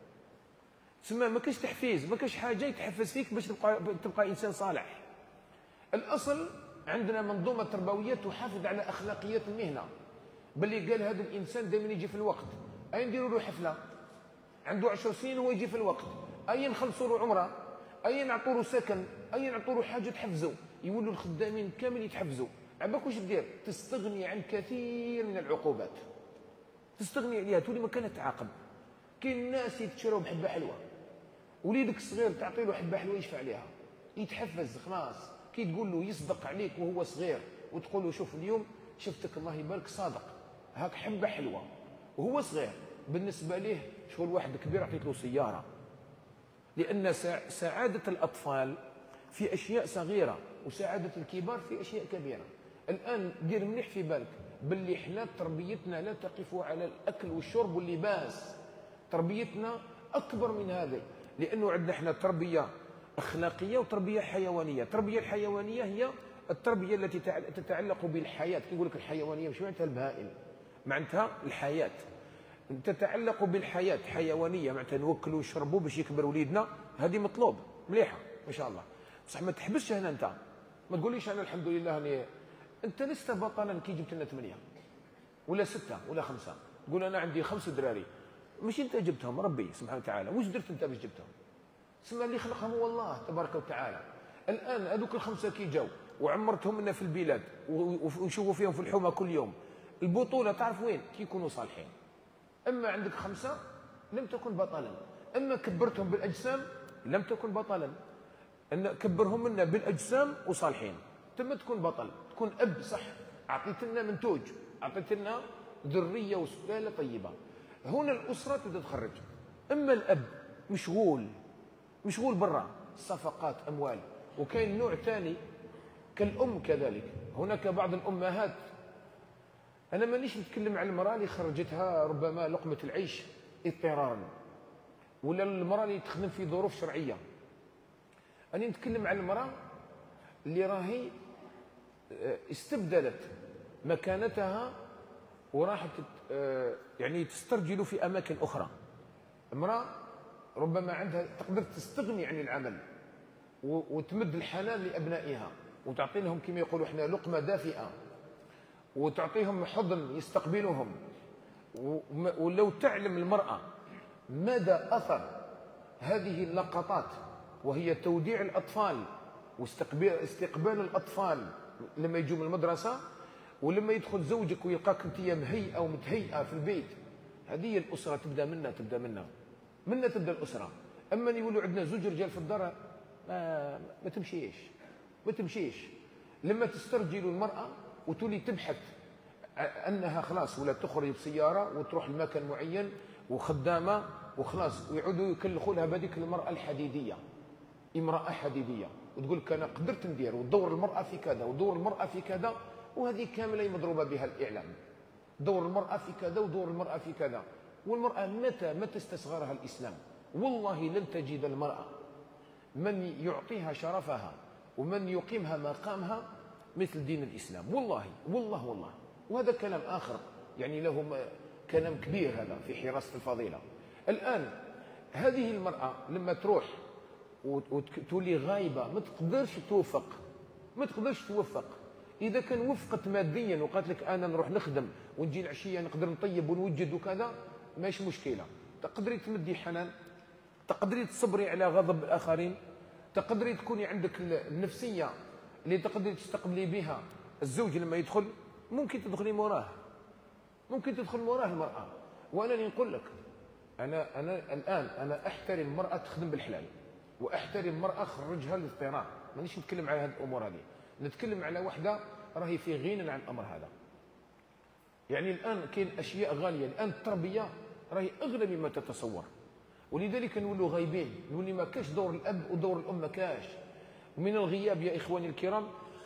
تسمى ما كاش تحفيز، ما كاش حاجه يتحفز فيك باش تبقى تبقى انسان صالح. الاصل عندنا منظومه تربويه تحافظ على اخلاقيات المهنه. باللي قال هذا الانسان دائما يجي في الوقت، اي نديروا له حفله عنده عشر سنين هو يجي في الوقت، اي نخلصوا له عمره، اي نعطوا له سكن، اي نعطوا له حاجه تحفزوا. يولوا الخدامين كامل يتحفزوا. عباك واش دير؟ تستغني عن كثير من العقوبات، تستغني عليها، تولي ما كانت تعاقب. كاين الناس يتشراو بحبه حلوه، وليدك الصغير تعطي له حبه حلوه يشفع عليها، يتحفز خلاص. كي تقول له يصدق عليك وهو صغير وتقول له شوف اليوم شفتك الله يبارك صادق، هاك حبه حلوه وهو صغير، بالنسبه ليه شغل واحد كبير عطيت له سياره. لان سعاده الاطفال في اشياء صغيره، وسعاده الكبار في اشياء كبيره. الان دير مليح في بالك باللي حنا تربيتنا لا تقف على الاكل والشرب واللباس، تربيتنا اكبر من هذا. لانه عندنا احنا تربيه اخلاقيه وتربيه حيوانيه. التربيه الحيوانيه هي التربيه التي تتعلق بالحياه. كي نقول لك الحيوانيه مش معناتها البهائم، معناتها الحياه، تتعلق بالحياه. حيوانيه معناتها نوكلوا ونشربوا باش يكبر وليدنا، هذه مطلوب مليحه ما شاء الله. بصح ما تحبسش هنا. انت ما تقوليش انا الحمد لله اني انت لست بطلا كي جبت لنا ثمانيه ولا سته ولا خمسه. تقول انا عندي خمس دراري، مش انت جبتهم، ربي سبحانه وتعالى. واش درت انت باش جبتهم؟ سما اللي خلقهم هو الله تبارك وتعالى. الان هذوك الخمسه كي جاوا وعمرتهم لنا في البلاد ونشوفوا فيهم في الحومه كل يوم، البطوله تعرف وين؟ كي يكونوا صالحين. اما عندك خمسه لم تكن بطلا، اما كبرتهم بالاجسام لم تكن بطلا. ان كبرهم لنا بالاجسام وصالحين تم تكون بطل، تكون اب صح، اعطيت لنا منتوج، اعطيت لنا ذريه وسلاله طيبه. هنا الاسره تبدا تخرج. اما الاب مشغول مشغول برا صفقات اموال. وكاين نوع ثاني كالام كذلك. هناك بعض الامهات، انا مانيش نتكلم على المراه اللي خرجتها ربما لقمه العيش اضطرارا، ولا المراه اللي تخدم في ظروف شرعيه. انا نتكلم على المراه اللي راهي استبدلت مكانتها وراحت يعني تسترجل في اماكن اخرى. امراه ربما عندها تقدر تستغني عن العمل وتمد الحنان لابنائها وتعطي لهم كما يقولوا احنا لقمه دافئه، وتعطيهم حضن يستقبلهم. ولو تعلم المراه مدى اثر هذه اللقطات، وهي توديع الاطفال واستقبال استقبال الاطفال لما يجوا من المدرسه، ولما يدخل زوجك ويلقاك انت مهيئه ومتهيئه في البيت، هذه الاسره تبدا منا تبدا منا منا تبدا الاسره. اما يقولوا عندنا زوج رجال في الدار ما, ما تمشيش ما تمشيش. لما تسترجل المراه وتولي تبحث انها خلاص ولا تخرج بسياره وتروح لمكان معين وخدامه وخلاص، ويعودوا يكلخوا لها بهذيك المراه الحديديه، امراه حديديه، وتقول لك انا قدرت ندير، ودور المراه في كذا ودور المراه في كذا، وهذه كامله مضروبه بها الاعلام. دور المراه في كذا ودور المراه في كذا. والمراه متى متى استصغرها الاسلام؟ والله لن تجد المراه من يعطيها شرفها ومن يقيمها مقامها مثل دين الاسلام. والله والله والله. وهذا كلام اخر يعني له كلام كبير هذا في حراسه الفضيله. الان هذه المراه لما تروح وتولي غايبه ما تقدرش توفق ما تقدرش توفق. اذا كان وفقت ماديا وقالت لك انا نروح نخدم ونجي العشيه نقدر نطيب ونوجد وكذا ماشي مشكله. تقدري تمدي حنان، تقدري تصبري على غضب الاخرين، تقدري تكوني عندك النفسيه اللي تقدري تستقبلي بها الزوج لما يدخل. ممكن تدخلي موراه ممكن تدخل موراه المراه. وانا اللي نقول لك انا انا الان انا احترم المراه تخدم بالحلال، واحترم المراه خرجها للاضطرار. مانيش نتكلم على هذه الامور هذه، نتكلم على وحده راهي في غنى عن الامر هذا. يعني الان كاين اشياء غاليه، الان التربيه راهي اغلى مما تتصور، ولذلك نولوا غايبين، نولي ما كاش دور الاب ودور الام ما كاش. ومن الغياب يا اخواني الكرام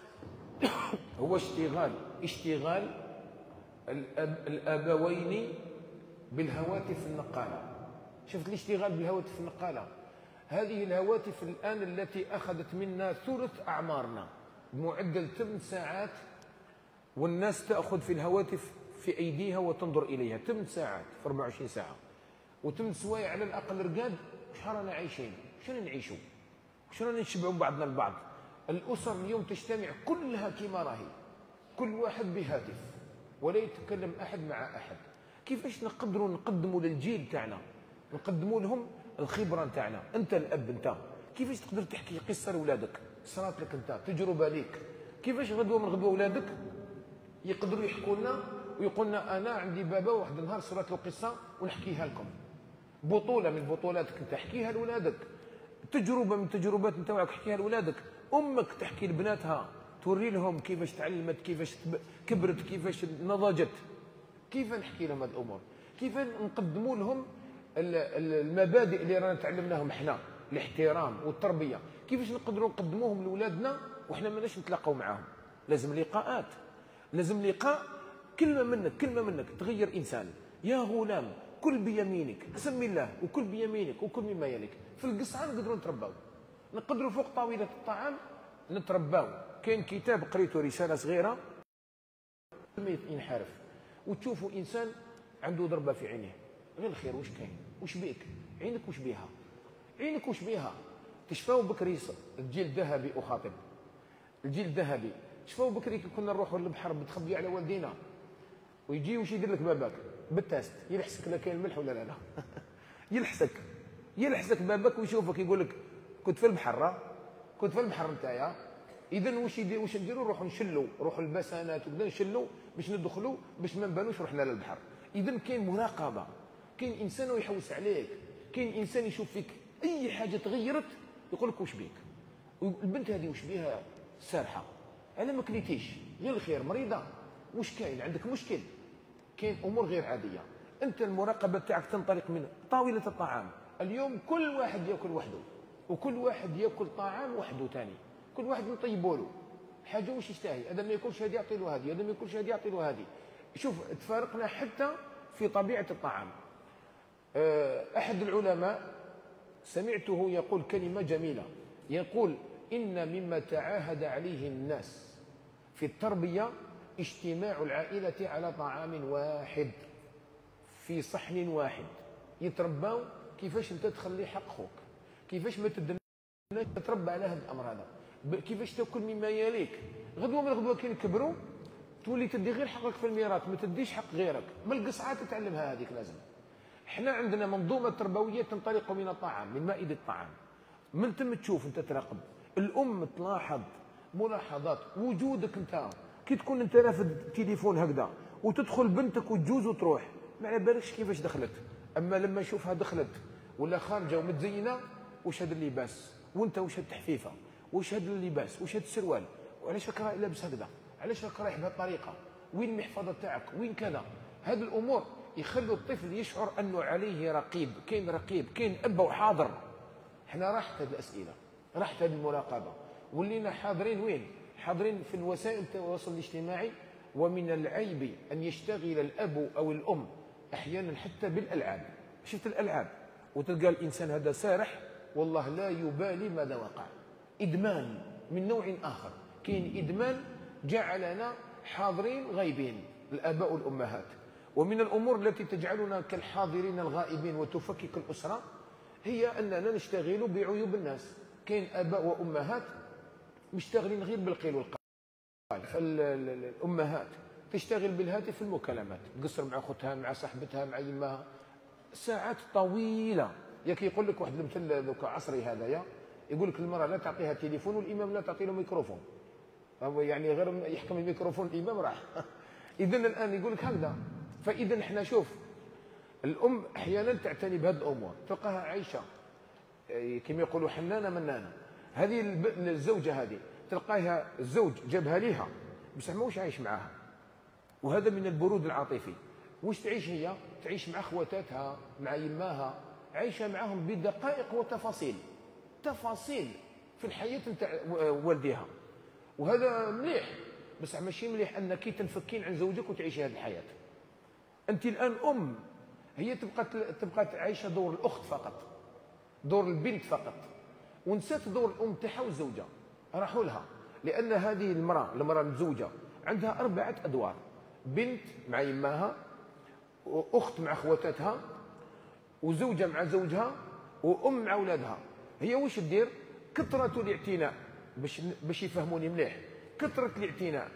هو اشتغال اشتغال الأب الابوين بالهواتف النقاله. شفت الاشتغال بالهواتف النقاله؟ هذه الهواتف الان التي اخذت منا ثلث اعمارنا بمعدل ثمان ساعات، والناس تاخذ في الهواتف في ايديها وتنظر اليها ثمان ساعات في أربعة وعشرين ساعه، وثمان سوايع على الاقل رقاد. واش رانا عايشين؟ واش رانا نعيشوا؟ واش رانا نشبعوا بعضنا البعض؟ الاسر اليوم تجتمع كلها كما راهي، كل واحد بهاتف ولا يتكلم احد مع احد. كيفاش نقدروا نقدموا للجيل تاعنا، نقدموا لهم الخبره نتاعنا؟ انت الاب انت كيفاش تقدر تحكي قصه لاولادك صارت لك انت، تجربه ليك؟ كيفاش غدوه من غدوه اولادك يقدروا يحكوا لنا ويقول لنا انا عندي بابا واحد النهار صارت له قصه ونحكيها لكم؟ بطوله من بطولاتك انت احكيها لاولادك، تجربه من تجربات نتاعك احكيها لاولادك. امك تحكي لبناتها توري لهم كيفاش تعلمت، كيفاش كبرت، كيفاش نضجت. كيف نحكي لهم هذه الامور؟ كيف نقدموا لهم المبادئ اللي رانا تعلمناهم احنا، الاحترام والتربيه؟ كيفاش نقدروا نقدموهم لاولادنا وحنا ماناش نتلاقاو معاهم؟ لازم لقاءات، لازم لقاء. كلمه منك كلمه منك تغير انسان. يا غلام كل بيمينك، سم الله وكل بيمينك وكل مما يليك. في القصعه نقدروا نترباو، نقدروا فوق طاوله الطعام نترباو. كاين كتاب قريته رساله صغيره ينحرف وتشوفوا انسان عنده ضربه في عينيه، غير الخير واش كاين؟ واش بيك؟ عينك واش بيها؟ عينك واش بيها؟ تشفاو بكري الجيل الذهبي، اخاطب الجيل الذهبي. شفاو بكري كي كنا نروحوا للبحر بتخبي على والدينا ويجي واش يدير لك باباك بالتاست، يلحسك لا كاين ملح ولا لا لا يلحسك يلحسك باباك ويشوفك يقول لك كنت في البحر كنت في البحر نتايا. اذا واش يدير واش نديروا؟ نروحوا نشلوا، نروحوا البسانات وبدا نشلوا باش ندخلوا باش ما نبانوش رحنا للبحر. اذا كاين مراقبه، كاين انسان ويحوس عليك، كاين انسان يشوف فيك اي حاجه تغيرت يقول لك واش بيك؟ البنت هذه واش بيها سارحه؟ انا ما كليتيش، غير الخير، مريضه، واش كاين؟ عندك مشكل؟ كاين امور غير عاديه. انت المراقبه تاعك تنطلق من طاوله الطعام. اليوم كل واحد ياكل وحده، وكل واحد ياكل طعام وحده ثاني، كل واحد نطيبوا له حاجه واش يشتهي، هذا ما ياكلش هذه يعطي له هذه، هذا ما ياكلش هذه يعطي له هذه. شوف تفارقنا حتى في طبيعه الطعام. احد العلماء سمعته يقول كلمه جميله، يقول ان مما تعاهد عليه الناس في التربيه اجتماع العائله على طعام واحد في صحن واحد، يترباو كيفاش انت تخلي حق خوك، كيفاش ما تدناش تتربى على هذا الامر هذا، كيفاش تاكل مما يليك. غدوه من الغدوه كي نكبروا تولي تدي غير حقك في الميراث، ما تديش حق غيرك، من القصعه تتعلمها هذيك لازم. احنا عندنا منظومه تربويه تنطلق من الطعام، من مائده الطعام. من تم تشوف انت تراقب الام، تلاحظ ملاحظات وجودك انت كي تكون انت رافد التليفون هكذا وتدخل بنتك وتجوز وتروح، ما على بالكش كيفاش دخلت. اما لما نشوفها دخلت ولا خارجه ومتزينه، واش هذا اللباس، وانت واش هاد التحفيفه، واش هاد اللباس، واش هاد السروال، وعلاش راك لابس هكذا، علاش راك رايح بهذه الطريقه، وين المحفظه تاعك، وين كذا. هذه الامور يخلوا الطفل يشعر انه عليه رقيب، كاين رقيب، كاين اب وحاضر. احنا راحت هذه الاسئله، راحت هذه المراقبه، ولينا حاضرين وين؟ حاضرين في الوسائل التواصل الاجتماعي. ومن العيب ان يشتغل الاب او الام احيانا حتى بالالعاب. شفت الالعاب وتلقى الانسان هذا سارح والله لا يبالي ماذا وقع. ادمان من نوع اخر، كاين ادمان جعلنا حاضرين غايبين الاباء والامهات. ومن الامور التي تجعلنا كالحاضرين الغائبين وتفكك الاسره هي اننا نشتغل بعيوب الناس. كاين اباء وامهات مشتغلين غير بالقيل والقال. الامهات تشتغل بالهاتف في المكالمات، تقصر مع اختها، مع صاحبتها، مع يمها ساعات طويله. ياك يقول لك واحد المثل ذوك عصري هذايا، يقول لك المراه لا تعطيها تليفون والامام لا تعطي له ميكروفون. هو يعني غير يحكم الميكروفون الامام راح. اذا الان يقول لك هكذا. فاذا احنا شوف الام احيانا تعتني بهذه الامور، تلقاها عايشه كما يقولوا حنانه منانه. هذه الزوجه هذه تلقاها الزوج جابها ليها بصح ماهوش عايش معاها، وهذا من البرود العاطفي. واش تعيش هي؟ تعيش مع خواتاتها، مع يماها، عايشه معهم بدقائق وتفاصيل، تفاصيل في الحياه نتاع والديها. وهذا مليح، بصح ماشي مليح انك تنفكين عن زوجك وتعيشي هذه الحياه. انت الان ام، هي تبقى تبقى عايشه دور الاخت فقط، دور البنت فقط، ونسات دور الام تاعها والزوجه. راحوا لها لان هذه المراه المراه المزوجه عندها اربعه ادوار: بنت مع يماها، واخت مع خواتاتها، وزوجه مع زوجها، وام مع اولادها. هي واش دير؟ كثره الاعتناء، باش باش يفهموني مليح، كثره الاعتناء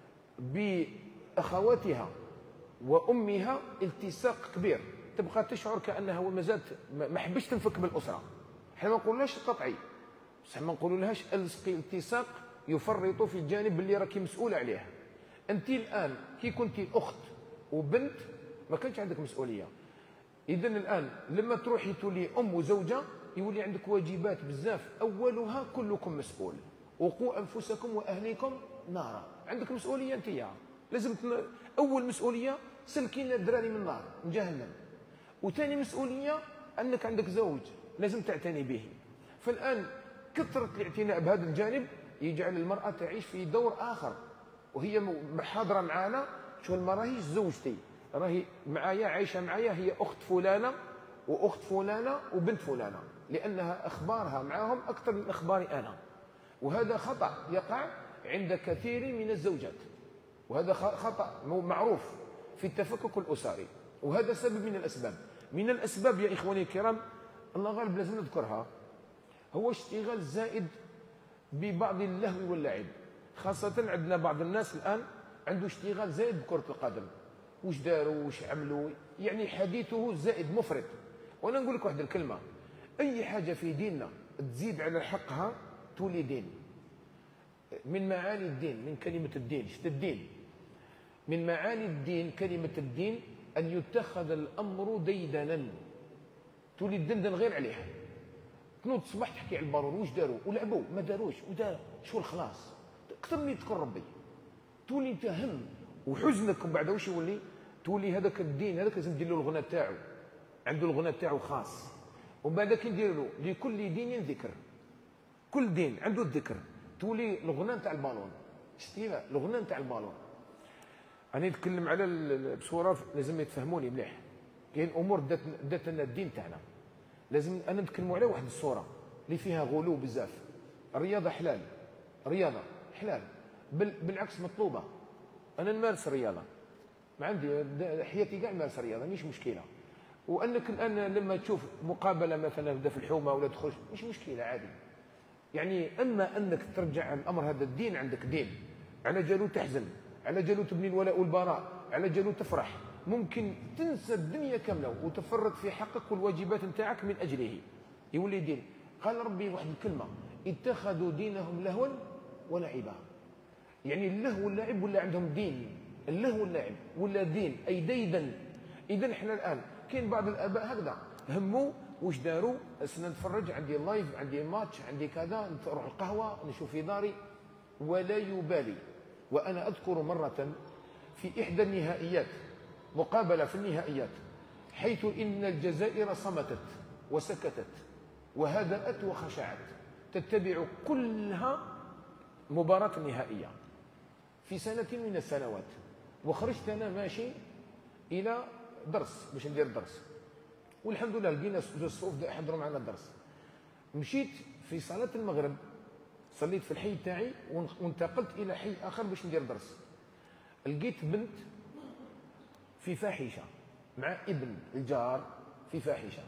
باخواتها وامها التصاق كبير. تبقى تشعر كانها ومازالت ما حبش تنفك بالاسره. احنا ما نقولوش قطعي، بصح ما نقولولهاش الصقي التصاق يفرط في الجانب اللي راكي مسؤوله عليه. انت الان كي كنتي اخت وبنت ما كانش عندك مسؤوليه. اذا الان لما تروحي تولي ام وزوجه يولي عندك واجبات بزاف. اولها كلكم مسؤول، وقوا انفسكم واهليكم نارا. عندك مسؤوليه انت، لازم تن... اول مسؤوليه سلكينا الدراري من النار من جهنم. وثاني مسؤوليه انك عندك زوج لازم تعتني به. فالان كثره الاعتناء بهذا الجانب يجعل المراه تعيش في دور اخر، وهي حاضره معنا. شو المراه هي زوجتي، راهي معايا عايشه معايا، هي اخت فلانه واخت فلانه وبنت فلانه، لانها اخبارها معهم اكثر من اخباري انا. وهذا خطا يقع عند كثير من الزوجات، وهذا خطا معروف في التفكك الاسري، وهذا سبب من الاسباب. من الاسباب يا اخواني الكرام الله غالب لازم نذكرها، هو اشتغال زائد ببعض اللهو واللعب. خاصه عندنا بعض الناس الان عنده اشتغال زائد بكره القدم. واش داروا واش عملوا، يعني حديثه زائد مفرط. وانا نقول لك واحد الكلمه، اي حاجه في ديننا تزيد على حقها تولي دين. من معاني الدين، من كلمه الدين، شت الدين؟ من معاني الدين كلمه الدين ان يتخذ الامر ديدنا، تولي تدندن غير عليها. تنوض الصباح تحكي على البارون، واش داروا ولعبوا ما داروش ودار شو الخلاص، اكثر من يذكر ربي. تولي انت هم وحزنك ومن بعد واش يولي؟ تولي هذاك الدين هذاك لازم دير له الغنى تاعو، عنده الغنى تاعو خاص. ومن بعد كي ندير له لكل دين ذكر، كل دين عنده الذكر، تولي الغنى تاع البالون. شتي الغنى تاع البالون. انا نتكلم على بصوره لازم يتفهموني مليح. كاين امور دات دات لنا الدين تاعنا، لازم انا نتكلموا على واحد الصوره اللي فيها غلو بزاف. الرياضه حلال، رياضه حلال، بل بالعكس مطلوبه. انا نمارس الرياضه، ما عندي حياتي كاع نمارس الرياضه، مش مشكله. وانك الان لما تشوف مقابله مثلا في الحومه ولا تخرج مش مشكله عادي. يعني اما انك ترجع الامر هذا الدين عندك دين، على جالو تحزن، على جالو تبني الولاء والبراء، على جالو تفرح، ممكن تنسى الدنيا كامله وتفرط في حقك والواجبات نتاعك من اجله، يولي دين. قال ربي واحد الكلمه: اتخذوا دينهم لهوا ولعبا. يعني اللهو واللعب ولا عندهم دين، اللهو واللعب ولا دين، اي ديدا. اذا احنا الان كاين بعض الاباء هكذا هموا واش داروا؟ اسنا نتفرج، عندي لايف، عندي ماتش، عندي كذا، نروح القهوه، نشوف في داري ولا يبالي. وانا اذكر مره في احدى النهائيات، مقابله في النهائيات، حيث ان الجزائر صمتت وسكتت وهدأت وخشعت، تتبع كلها مباراه النهائيه في سنه من السنوات. وخرجت انا ماشي الى درس باش ندير درس، والحمد لله لقينا زوج صفوف يحضروا معنا الدرس. مشيت في صلاه المغرب، صليت في الحي تاعي وانتقلت الى حي اخر باش ندير درس. لقيت بنت في فاحشه مع ابن الجار في فاحشه.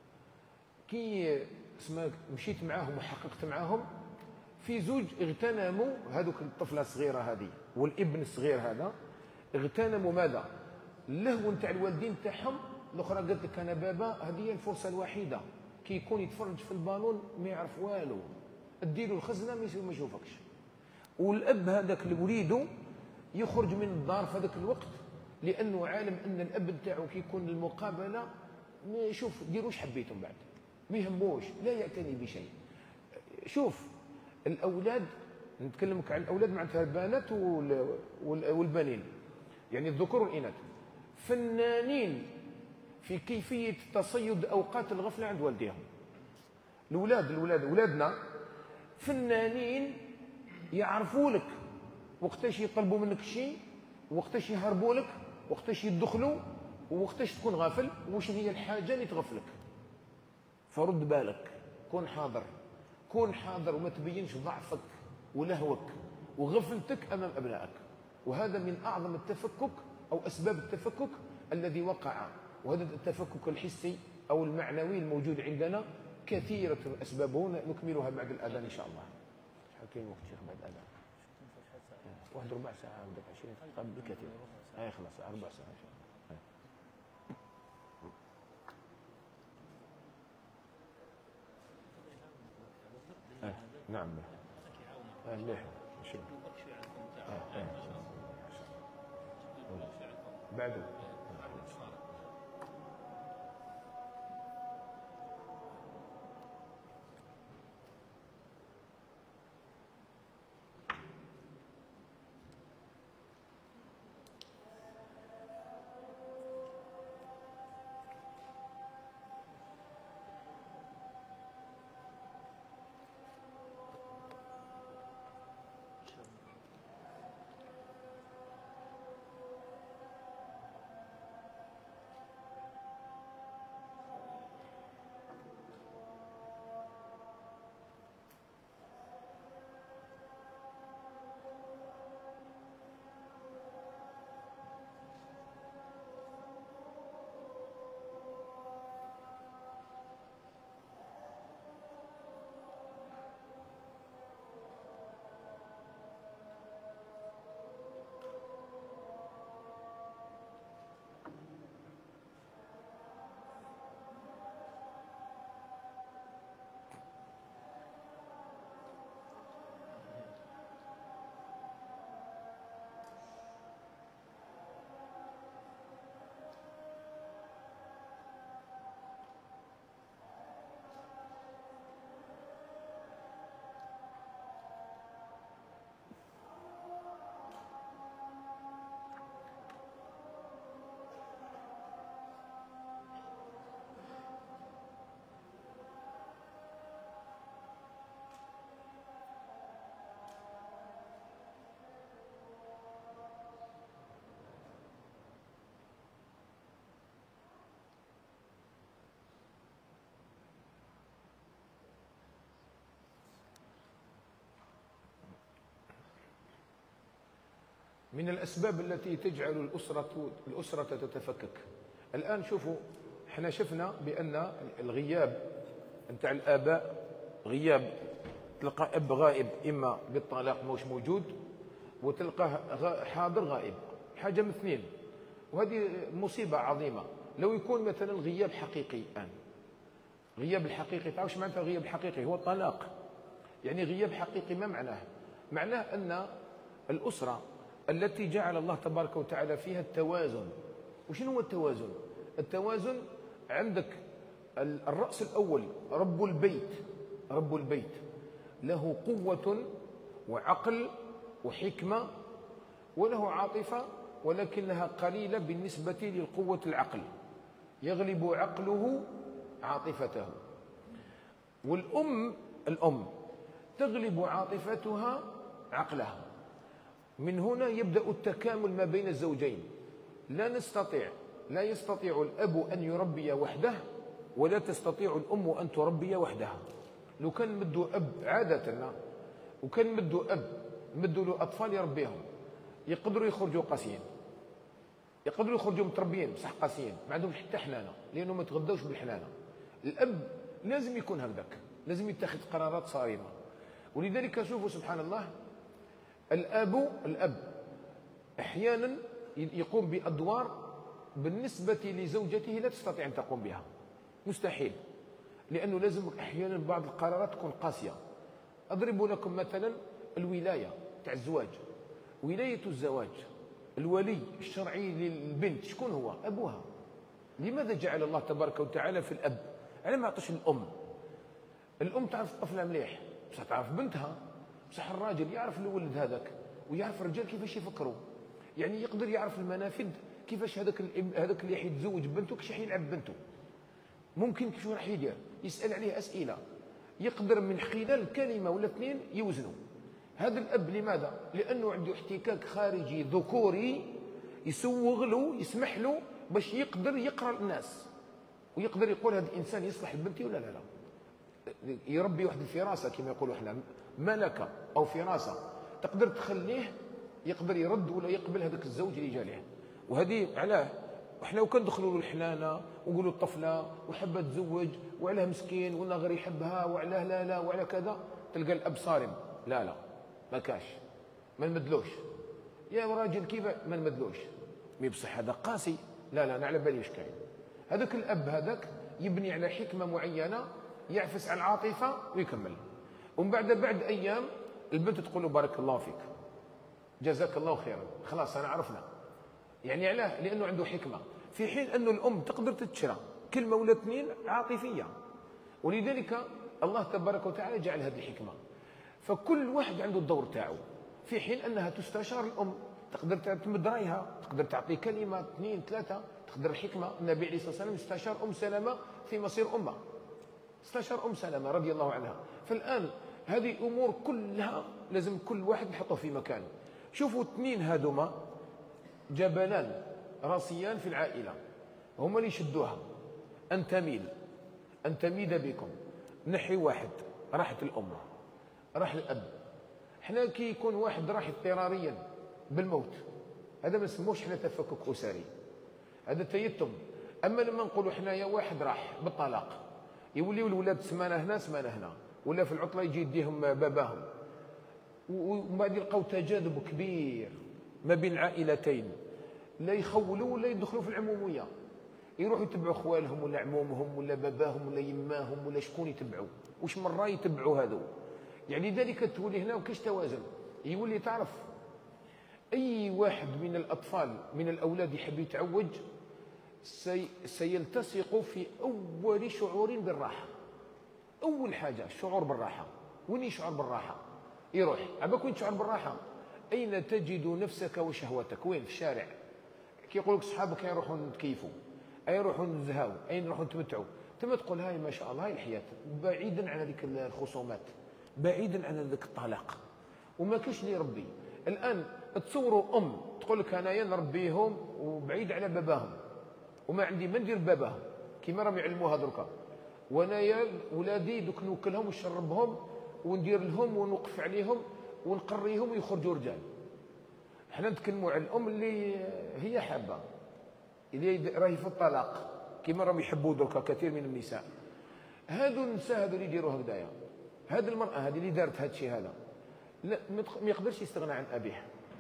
كي اسمع مشيت معاهم وحققت معاهم، في زوج اغتنموا هذوك الطفله الصغيره هذه والابن الصغير هذا، اغتنموا ماذا؟ اللهو نتاع الوالدين تاعهم. الاخرى قالت لك انا بابا هذه هي الفرصه الوحيده، كي يكون يتفرج في البالون ما يعرف والو، اديله الخزنه ما يشوفكش. والاب هذاك اللي وليده يخرج من الدار في هذاك الوقت، لانه عالم ان الاب نتاعو كي يكون المقابله شوف ديروا واش حبيتم بعد، ما يهموش، لا يعتني بشيء. شوف الاولاد، نتكلمك عن الاولاد معناتها البنات والبنين، يعني الذكور والاناث، فنانين في كيفيه تصيد اوقات الغفله عند والديهم. الاولاد الاولاد اولادنا فنانين، يعرفوا لك وقتاش يطلبوا منك شيء، وقتاش يهربوا لك، وقتاش يدخلوا، ووقتاش تكون غافل، وش هي الحاجه اللي تغفلك. فرد بالك، كون حاضر، كون حاضر وما تبينش ضعفك ولهوك وغفلتك امام ابنائك. وهذا من اعظم التفكك او اسباب التفكك الذي وقع. وهذا التفكك الحسي او المعنوي الموجود عندنا كثيره اسبابه، نكملها بعد الاذان ان شاء الله. شحال كاين وقت شيخ بعد الاذان؟ واحد ربع ساعه، عندك عشرين دقيقه بالكثير. هاي خلاص ربع ساعه ان شاء الله. آه. نعم آه. مليح آه. آه. بعده من الأسباب التي تجعل الأسرة الأسرة تتفكك. الآن شوفوا، احنا شفنا بأن الغياب نتاع الآباء، غياب تلقى أب غائب إما بالطلاق مش موجود، وتلقاه حاضر غائب، حاجة من اثنين، وهذه مصيبة عظيمة. لو يكون مثلا غياب حقيقي الآن، غياب الحقيقي، تعرف ايش معناتها غياب الحقيقي؟ هو الطلاق. يعني غياب حقيقي ما معناه؟ معناه أن الأسرة التي جعل الله تبارك وتعالى فيها التوازن. وشنو هو التوازن؟ التوازن عندك الرأس الأول رب البيت، رب البيت له قوة وعقل وحكمة وله عاطفة، ولكنها قليلة بالنسبة للقوة العقل، يغلب عقله عاطفته. والأم الأم تغلب عاطفتها عقلها. من هنا يبدأ التكامل ما بين الزوجين. لا نستطيع لا يستطيع الأب أن يربي وحده، ولا تستطيع الأم أن تربي وحدها. لو كان مدوا أب عادة، وكان مدوا أب مدوا له أطفال يربيهم، يقدروا يخرجوا قاسيين، يقدروا يخرجوا متربيين بصح قاسيين، ما عندهم حتى حنانة، لأنهم ما تغدوش بالحنانة. الأب لازم يكون هكذاك، لازم يتخذ قرارات صارمة. ولذلك شوفوا سبحان الله، الأب الأب أحيانا يقوم بأدوار بالنسبة لزوجته لا تستطيع أن تقوم بها، مستحيل، لأنه لازم أحيانا بعض القرارات تكون قاسية. أضرب لكم مثلا الولاية تاع الزواج، ولاية الزواج، الولي الشرعي للبنت شكون هو؟ أبوها. لماذا جعل الله تبارك وتعالى في الأب؟ على ما عطش الأم. الأم تعرف طفلها مليح، بصح تعرف بنتها، بصح الراجل يعرف الولد هذاك، ويعرف الرجال كيفاش يفكروا، يعني يقدر يعرف المنافذ كيفاش هذاك هذاك اللي حيتزوج بنته كيفاش حيلعب بنته، ممكن كيفاش راح يدير، يسأل عليه أسئلة، يقدر من خلال كلمة ولا اثنين يوزنوا. هذا الأب لماذا؟ لأنه عنده احتكاك خارجي ذكوري يسوغ له، يسمح له باش يقدر يقرأ الناس، ويقدر يقول هذا الإنسان يصلح لبنتي ولا لا لا. يربي واحد الفراسة كما يقولوا احنا، ملكة أو فراسة تقدر تخليه يقدر يرد ولا يقبل هذاك الزوج اللي جا ليه. وهذه علاه احنا لو كندخلوا له الحنانه ونقولوا الطفله وحابه تزوج وعلاه مسكين ولا غير يحبها وعلاه لا لا وعلى كذا، تلقى الاب صارم، لا لا ما كاش، ما نمدلوش يا راجل كيف ما نمدلوش، مي بصح هذا قاسي، لا لا انا على بالي واش كاين. هذاك الاب هذاك يبني على حكمه معينه، يعفس على العاطفه ويكمل. ومن بعد بعد ايام البنت تقول له بارك الله فيك، جزاك الله خيرا، خلاص انا عرفنا. يعني علاه؟ لانه عنده حكمه، في حين انه الام تقدر تتشرى كلمه ولا اثنين عاطفيه. ولذلك الله تبارك وتعالى جعل هذه الحكمه، فكل واحد عنده الدور تاعو، في حين انها تستشار الام، تقدر تمد رايها، تقدر تعطي كلمه اثنين ثلاثه، تقدر الحكمه. النبي عليه الصلاه والسلام استشار ام سلمه في مصير امه، استشار ام سلمه رضي الله عنها. فالان هذه امور كلها لازم كل واحد نحطه في مكانه. شوفوا اثنين هذوما جبلان راسيان في العائله، هما اللي يشدوها، ان تميل ان تميد بكم. نحي واحد راحت الام، راح الاب. احنا كي يكون واحد راح اضطراريا بالموت، هذا ما نسموش احنا تفكك اسري، هذا تيتم. اما لما نقولوا حنايا واحد راح بالطلاق، يوليو الولاد سمانه هنا سمانه هنا، ولا في العطله يجي يديهم باباهم، ومن بعد يلقاو تجاذب كبير ما بين العائلتين، لا يخولوا ولا يدخلوا في العموميه، يروحوا يتبعوا خوالهم ولا عمومهم ولا باباهم ولا يماهم ولا شكون يتبعوا، واش مره يتبعوا هذو. يعني ذلك تولي هنا وكاش توازن، يولي تعرف اي واحد من الاطفال من الاولاد يحب يتعوج سي سيلتصق في اول شعور بالراحه. اول حاجه الشعور بالراحه. وين يشعر بالراحه؟ يروح عباك وين تشعر بالراحه؟ اين تجد نفسك وشهوتك؟ وين؟ في الشارع. كي يقول لك صحابك يروحوا نتكيفوا، اي يروحوا نزهاو، اي نروحوا نتمتعوا، تما تقول هاي ما شاء الله هاي الحياه، بعيدا عن هذيك الخصومات، بعيدا عن ذاك الطلاق، وما كاش اللي يربي. الان تصوروا ام تقول لك انايا نربيهم وبعيد على باباهم، وما عندي ما ندير باباهم كيما راهم يعلموها دركا، وانايا ولادي دوك نوكلهم ونشربهم وندير لهم ونوقف عليهم ونقريهم ويخرجوا رجال. حنا نتكلموا على الام اللي هي حابه، اللي راهي في الطلاق كما راهم يحبوا دركا كثير من النساء. هادو النساء هادو اللي يديروا هكذايا، هذه المراه هذه اللي دارت هذا الشيء هذا لا ما يقدرش يستغنى عن ابيه.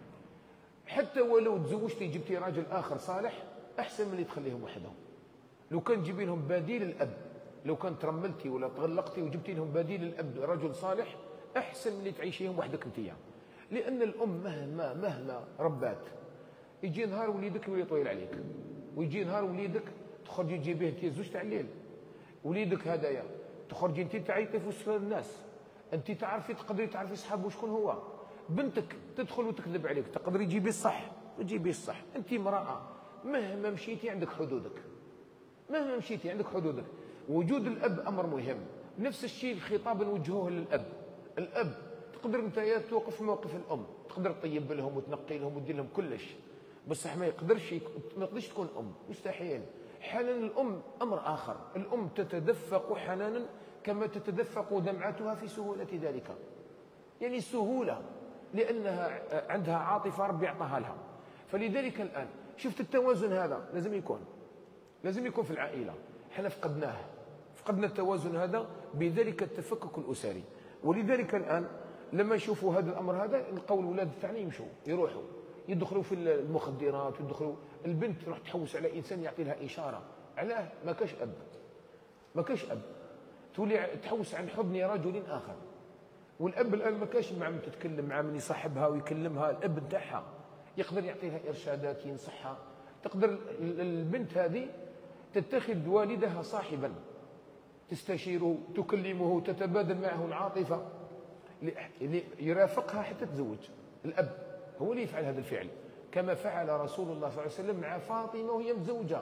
حتى ولو تزوجتي جبتي راجل اخر صالح احسن من اللي تخليهم وحدهم. لو كان تجيبي لهم بديل الاب، لو كان ترملتي ولا تغلقتي وجبتي لهم بديل الاب رجل صالح احسن من اللي تعيشيهم وحدك انتيا. لان الام مهما مهما ربات يجي نهار وليدك يولي طويل عليك، ويجي نهار وليدك تخرجي تجيبيه انت زوج تاع الليل، وليدك هدايا تخرجي انت تعيطي في وسط الناس، انت تعرفي تقدري تعرفي صحابه شكون هو. بنتك تدخل وتكذب عليك، تقدري تجيبي الصح وتجيبي الصح. انت امراه مهما مشيتي عندك حدودك، مهما مشيتي عندك حدودك. وجود الاب امر مهم. نفس الشيء الخطاب نوجهوه للاب. الاب تقدر انت توقف موقف الام، تقدر تطيب لهم وتنقي لهم وتدير لهم كلش، بصح ما يقدرش ما تقدرش تكون ام، مستحيل. حنان الام امر اخر. الام تتدفق حنانا كما تتدفق دمعتها في سهوله ذلك، يعني سهوله، لانها عندها عاطفه ربي اعطاها لها. فلذلك الان شفت التوازن هذا لازم يكون لازم يكون في العائله. حنا فقدناه، فقدنا التوازن هذا بذلك التفكك الاسري. ولذلك الان لما يشوفوا هذا الامر هذا نلقاو الولاد تاعنا يمشوا يروحوا يدخلوا في المخدرات، يدخلوا. البنت تروح تحوس على انسان يعطي لها اشاره. علاه؟ ما كاش اب، ما كاش اب، تولي تحوس عن حضن رجل اخر. والاب الان ما كاش مع من تتكلم، مع من يصاحبها ويكلمها. الاب نتاعها يقدر يعطي لها ارشادات، ينصحها. تقدر البنت هذه تتخذ والدها صاحبا، تستشيره، تكلمه، تتبادل معه العاطفه، يرافقها حتى تتزوج. الاب هو اللي يفعل هذا الفعل، كما فعل رسول الله صلى الله عليه وسلم مع فاطمه وهي متزوجه.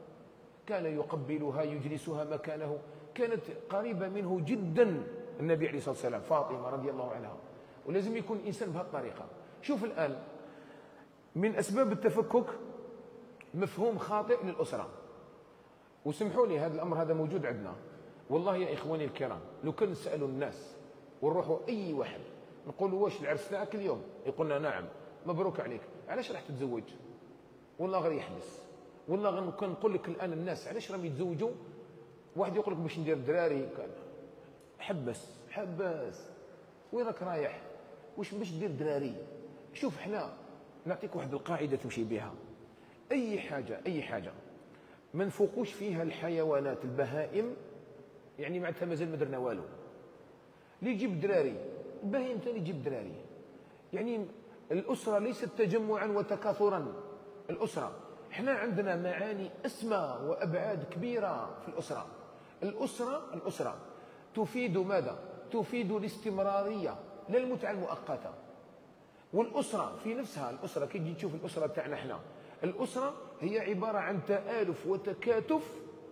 كان يقبلها، يجلسها مكانه، كانت قريبه منه جدا النبي عليه الصلاه والسلام فاطمه رضي الله عنها. ولازم يكون الانسان بهذه الطريقه. شوف الان من اسباب التفكك مفهوم خاطئ للاسره. وسمحوا لي هذا الامر هذا موجود عندنا والله يا اخواني الكرام. لو كان نسالوا الناس ونروحوا اي واحد نقولوا واش العرس تاعك اليوم، يقولنا نعم، مبروك عليك، علاش راح تتزوج؟ والله غير يحبس. والله كان نقول لك الان الناس علاش راهم يتزوجوا، واحد يقول لك باش ندير دراري، كان حبس حبس، وين راك رايح؟ واش باش دير دراري؟ شوف حنا نعطيك واحد القاعده تمشي بها. اي حاجه اي حاجه ما نفوقوش فيها الحيوانات البهائم، يعني معناتها مازال ما درنا والو. اللي يجيب دراري البهيم ثاني يجيب دراري. يعني الاسره ليست تجمعا وتكاثرا. الاسره احنا عندنا معاني اسمى وابعاد كبيره في الاسره. الاسره الاسره تفيد ماذا؟ تفيد الاستمراريه لا المتعه المؤقته. والاسره في نفسها، الاسره كي تجي تشوف الاسره تاعنا احنا، الاسره هي عباره عن تآلف وتكاتف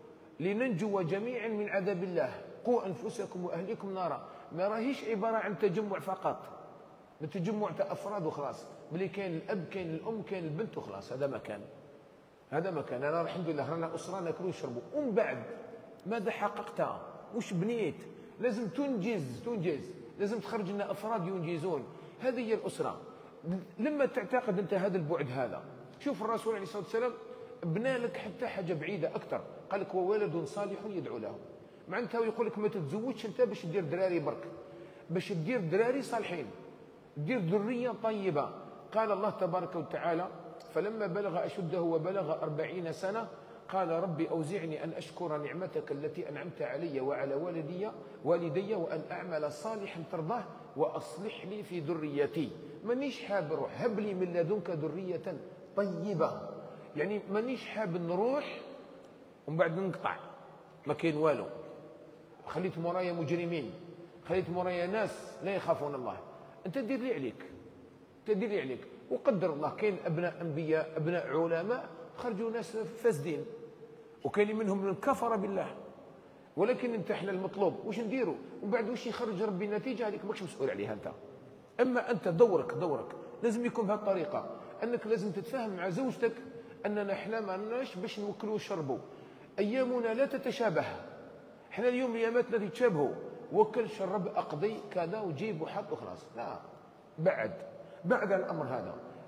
لننجو جميعا من عذاب الله. قوا انفسكم واهليكم نارا. ما راهيش عباره عن تجمع فقط، من تجمع تاع افراد وخلاص، بلي كاين الاب كاين الام كاين البنت وخلاص. هذا ما كان، هذا ما كان. انا الحمد لله رانا اسره ناكلوا ونشربوا. ومن بعد ماذا حققت؟ وش بنيت؟ لازم تنجز تنجز لازم تخرج لنا افراد ينجزون. هذه هي الاسره. لما تعتقد انت هذا البعد هذا، شوف الرسول عليه الصلاه والسلام بنى لك حتى حاجه بعيده اكثر، قال لك وولد صالح يدعو له. معناتها يقول لك ما تتزوجش انت باش دير دراري برك، باش دير دراري صالحين، دير ذريه طيبه. قال الله تبارك وتعالى فلما بلغ اشده وبلغ أربعين سنه قال ربي اوزعني ان اشكر نعمتك التي انعمت علي وعلى والدي والدي وان اعمل صالحا ترضاه واصلح لي في ذريتي. مانيش حاب نروح، هب لي من لدنك ذريه طيبه. يعني مانيش حاب نروح ومن بعد ننقطع ما كاين والو. خليت مورايا مجرمين، خليت مورايا ناس لا يخافون الله. انت دير لي عليك، انت دير لي عليك. وقدر الله كاين ابناء انبياء ابناء علماء خرجوا ناس فاسدين، وكاين منهم من كفر بالله. ولكن انت احنا المطلوب واش نديروا؟ ومن بعد واش يخرج ربي النتيجه هذيك ماكش مسؤول عليها انت. اما انت دورك دورك لازم يكون بهذه الطريقه، انك لازم تتفاهم مع زوجتك اننا احنا ما لناش باش نوكلوا ونشربوا. ايامنا لا تتشابه. احنا اليوم اياماتنا تتشابهوا، وكل شرب اقضي كذا وجيب وحط وخلاص. لا، بعد بعد الامر هذا.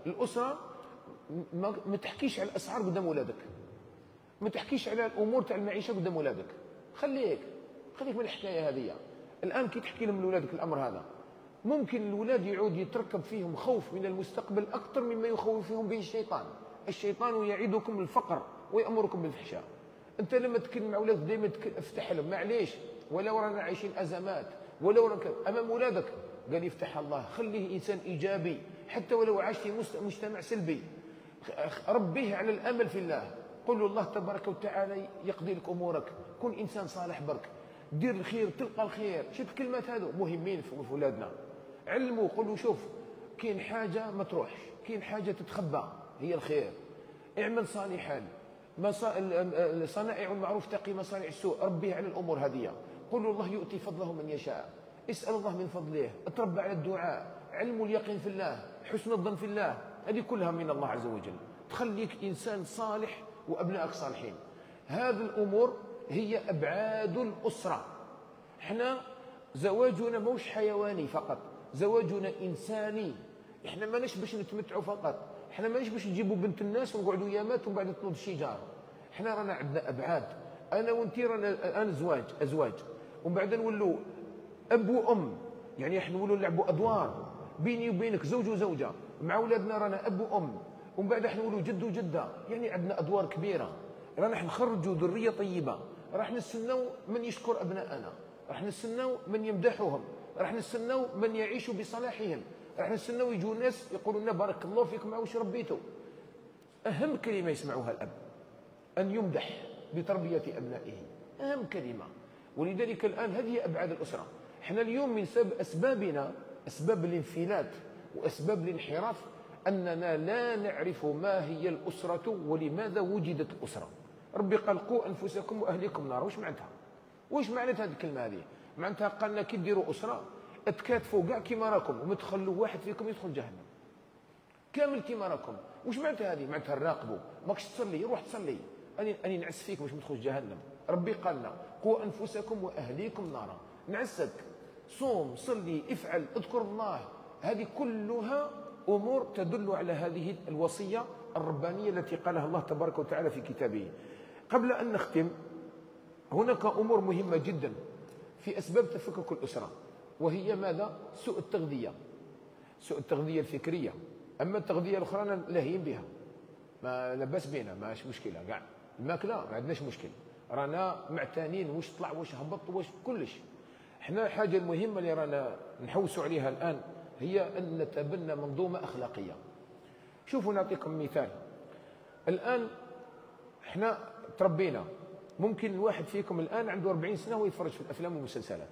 الاسره ما, ما تحكيش على الاسعار قدام ولادك، ما تحكيش على الامور تاع المعيشه قدام ولادك، خليك خليك من الحكايه هذه. الان كي تحكي لهم لولادك الامر هذا ممكن الولاد يعود يتركب فيهم خوف من المستقبل اكثر مما يخوفهم به الشيطان. الشيطان يعدكم الفقر ويامركم بالفحشاء. انت لما تكلم مع ولادك دائما افتح لهم، معليش ولو رانا عايشين ازمات ولو رانا امام ولادك قال يفتح الله، خليه انسان ايجابي حتى ولو عاش في مجتمع سلبي، ربيه على الامل في الله، قل له الله تبارك وتعالى يقضي لك امورك، كن انسان صالح برك، دير الخير تلقى الخير. شوف الكلمات هذو مهمين في ولادنا. علموا، قولوا شوف كاين حاجه ما تروحش، كاين حاجه تتخبى هي الخير، اعمل صالحا، صنائع المعروف تقي مصانع السوء، ربيه على الامور هذه. قولوا الله يؤتي فضله من يشاء، اسال الله من فضله، اتربى على الدعاء، علموا اليقين في الله، حسن الظن في الله، هذه كلها من الله عز وجل تخليك انسان صالح وابنائك صالحين. هذه الامور هي ابعاد الاسره. احنا زواجنا موش حيواني فقط، زواجنا انساني. احنا ماناش باش نتمتعوا فقط، احنا ماناش باش نجيبوا بنت الناس ونقعدوا يامات ومن بعد تنوض الشجار. احنا رانا عندنا ابعاد، انا وانت رانا الان زواج ازواج ومن بعد نولوا اب وام، يعني احنا نولوا نلعبوا ادوار بيني وبينك زوج وزوجه، مع اولادنا رانا اب وام، ومن بعد احنا نولوا جد وجده، يعني عندنا ادوار كبيره. راح نخرجوا ذريه طيبه، راح نستناو من يشكر ابنائنا، راح نستناو من يمدحهم، راح نستناو من يعيشوا بصلاحهم، راح نستناو يجوا ناس يقولوا لنا بارك الله فيكم على واش ربيتوا. اهم كلمه يسمعوها الاب ان يمدح بتربيه ابنائه، اهم كلمه. ولذلك الان هذه ابعاد الاسره. احنا اليوم من سبب اسبابنا، اسباب الانفلات واسباب الانحراف، اننا لا نعرف ما هي الاسره ولماذا وجدت الاسره. ربي قال قوا انفسكم واهليكم نار، واش معناتها؟ واش معناتها هذه الكلمه هذه؟ معناتها قال لنا كي ديروا اسره اتكاتفوا كاع كيما راكم وما تخلوا واحد فيكم يدخل جهنم، كامل كيما راكم. واش معناتها هذه؟ معناتها نراقبوا، ماكش تصلي روح تصلي، اني اني نعس فيك باش ما تدخلش جهنم. ربي قال لنا قوا انفسكم واهليكم نارا، نعسك، صوم صلي افعل اذكر الله. هذه كلها امور تدل على هذه الوصيه الربانيه التي قالها الله تبارك وتعالى في كتابه. قبل ان نختم، هناك امور مهمه جدا في اسباب تفكك الاسره، وهي ماذا؟ سوء التغذيه، سوء التغذيه الفكريه. اما التغذيه الاخرى لاهين بها، ما لباس بينا، ماش مشكله كاع. الماكله ما عندناش مشكل، رانا معتانين واش طلع واش هبط واش كلش. احنا الحاجه المهمه اللي رانا نحوسوا عليها الان هي ان نتبنى منظومه اخلاقيه. شوفوا نعطيكم مثال. الان احنا تربينا، ممكن الواحد فيكم الان عنده أربعين سنه ويتفرج في الافلام والمسلسلات.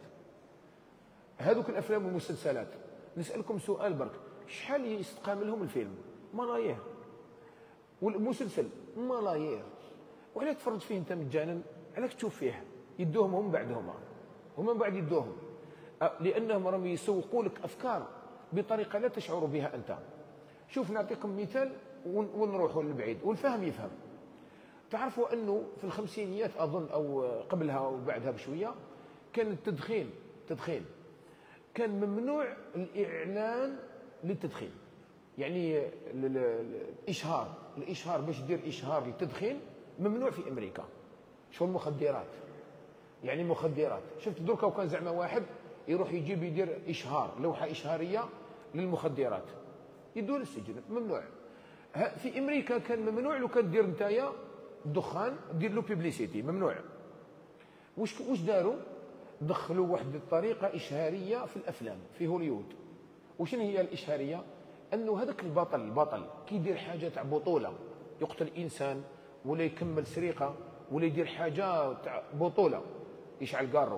هذوك الافلام والمسلسلات نسالكم سؤال برك، شحال يستقام لهم الفيلم؟ ملايير. والمسلسل ملايير. وعلاش تفرج فيه انت مجانا؟ علاش تشوف فيه؟ يدوهم هم بعدهم، هما من بعد يدوهم، لانهم راهم يسوقوا لك افكار بطريقه لا تشعر بها انت. شوف نعطيكم مثال ونروحوا للبعيد والفهم يفهم. تعرفوا انه في الخمسينيات اظن او قبلها وبعدها بشويه كان التدخين التدخين كان ممنوع الاعلان للتدخين، يعني الاشهار الاشهار باش دير اشهار للتدخين ممنوع في امريكا. شو المخدرات، يعني مخدرات. شفت دركا وكان زعما واحد يروح يجيب يدير اشهار، لوحه اشهاريه للمخدرات، يدور السجن، ممنوع. في امريكا كان ممنوع لو كان دير نتايا الدخان دير له بيبليسيتي، ممنوع. واش واش داروا؟ دخلوا واحد الطريقه اشهاريه في الافلام في هوليوود. وشنو هي الاشهاريه؟ انه هذاك البطل البطل كي يدير حاجه تاع بطوله، يقتل انسان ولا يكمل سرقه ولا يدير حاجه تاع بطوله، يشعل كارو.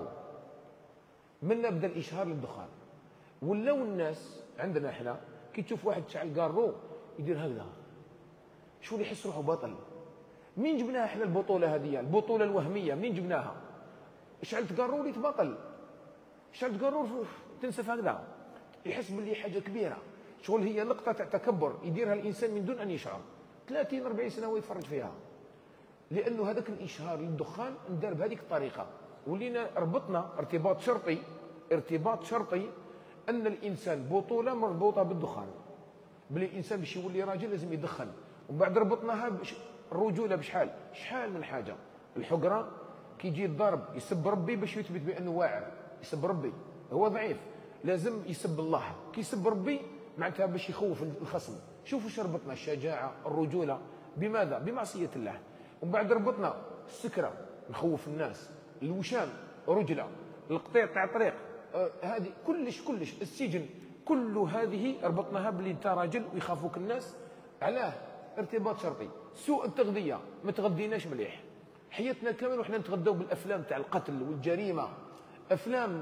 منا بدا الاشهار للدخان. ولاو الناس عندنا احنا كي تشوف واحد تشعل كارو يدير هكذا، شو اللي يحس روحه بطل. مين جبناها احنا البطوله هذه؟ البطوله الوهميه منين جبناها؟ شعلت كارو وليت بطل، شعلت كارو تنسف هكذا، يحس باللي حاجه كبيره. شغل هي لقطه تاع تكبر يديرها الانسان من دون ان يشعر. ثلاثين أربعين سنه ويتفرج فيها، لانه هذاك الاشهار للدخان ندار بهذيك الطريقه. ولينا ربطنا ارتباط شرطي ارتباط شرطي ان الانسان بطوله مربوطه بالدخان. بلي الانسان باش يولي راجل لازم يدخن، ومن بعد ربطناها بش الرجوله بشحال شحال من حاجه. الحقره كي يجي الضرب يسب ربي باش يثبت بانه واعر، يسب ربي هو ضعيف لازم يسب الله، كي يسب ربي معناتها باش يخوف الخصم. شوفوا شو ربطنا الشجاعه الرجوله بماذا؟ بمعصيه الله. ومن بعد ربطنا السكره نخوف الناس، الوشام رجله، القطيع تاع طريق آه هذه كلش كلش، السجن كل هذه ربطناها باللي انت راجل ويخافوك الناس. علاه؟ ارتباط شرطي. سوء التغذيه، ما تغذيناش مليح، حياتنا كامل وحنا نتغداو بالافلام تاع القتل والجريمه، افلام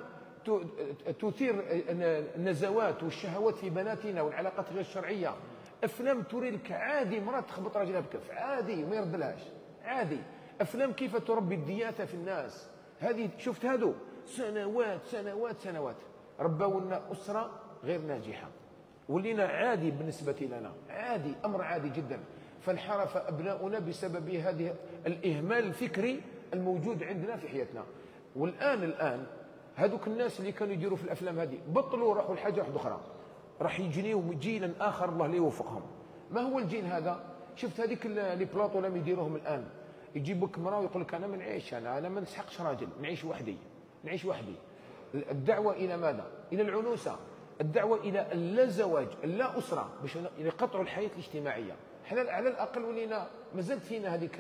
تثير النزوات والشهوات في بناتنا والعلاقات غير الشرعيه، افلام تري لك عادي مراه تخبط راجلها بكف عادي وما يردلهاش عادي، افلام كيف تربي الدياثه في الناس. هذه شفت هذو سنوات سنوات سنوات ربوا لنا اسره غير ناجحه، ولينا عادي بالنسبه لنا، عادي امر عادي جدا. فانحرف ابناؤنا بسبب هذه الاهمال الفكري الموجود عندنا في حياتنا. والان الان هذوك الناس اللي كانوا يديروا في الافلام هذه بطلوا راحوا لحاجه واحده اخرى، راح يجنيوا جيلا اخر الله لا يوفقهم. ما هو الجيل هذا؟ شفت هذيك لي بلاطو اللي يديروهم الان، يجيبوك مراه ويقول لك انا ما نعيش، انا انا ما نسحقش راجل، نعيش وحدي نعيش وحدي. الدعوه الى ماذا؟ الى العنوسه، الدعوه الى اللا زواج، اللا اسره، باش يقطعوا الحياه الاجتماعيه. احنا على الاقل ولينا مازالت فينا هذيك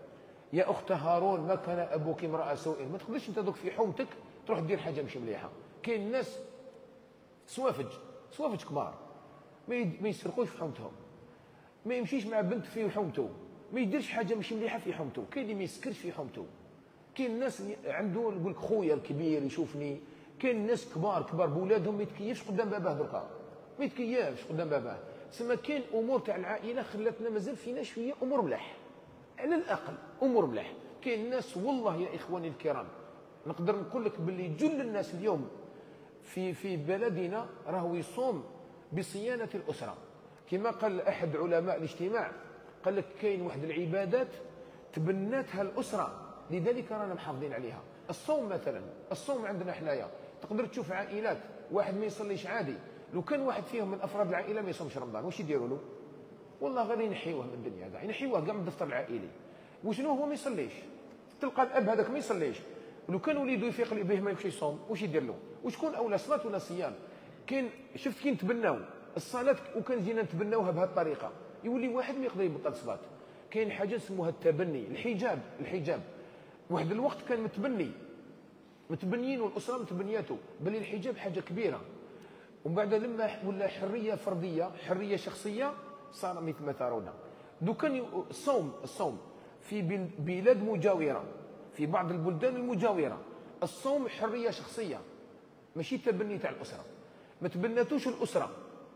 يا اخت هارون ما كان ابوك امراه سوء. ما تقدرش انت دوك في حومتك تروح دير حاجه مش مليحه. كاين الناس سوافج سوافج كبار ما يسرقوش في حومتهم، ما يمشيش مع بنت في حومته، ما يديرش حاجه مش مليحه في حومته، كاين اللي ما يسكرش في حومته. كاين الناس عنده يقول لك خويا الكبير يشوفني، كاين الناس كبار كبار بولادهم ما يتكيفش قدام باباه دركا، ما يتكيفش قدام باباه. سما كاين امور تاع العائله خلاتنا مازال فينا شويه امور ملاح، على الاقل امور ملاح. كاين الناس والله يا اخواني الكرام نقدر نقول لك باللي جل الناس اليوم في في بلدنا راهو يصوم بصيانه الاسره. كما قال احد علماء الاجتماع قال لك كاين واحد العبادات تبناتها الاسره لذلك رانا محافظين عليها. الصوم مثلا، الصوم عندنا حنايا تقدر تشوف عائلات واحد ما يصليش عادي، لو كان واحد فيهم من افراد العائله ما يصومش رمضان واش يديروا له؟ والله غير ينحيوه من الدنيا هذا، ينحيوه كاع من الدفتر العائلي. وشنو هو ما يصليش؟ تلقى الاب هذاك ما يصليش، لو كان وليده يفيق به ما يمشي يصوم واش يدير له؟ وشكون اولى صلاه ولا صيام؟ كاين شفت كي نتبناو الصلاه وكان جينا نتبناوها بهذه الطريقه يولي واحد ما يقدر يبطل صلاه. كاين حاجه اسمها التبني، الحجاب، الحجاب واحد الوقت كان متبني متبنيين والاسره متبنياته بل الحجاب حاجه كبيره. ومن بعد لما ولا حريه فرديه حريه شخصيه صار مثل ما ترون. دو كان الصوم الصوم في بلاد مجاوره، في بعض البلدان المجاوره الصوم حريه شخصيه ماشي تبني تاع الاسره، ما تبناتوش الاسره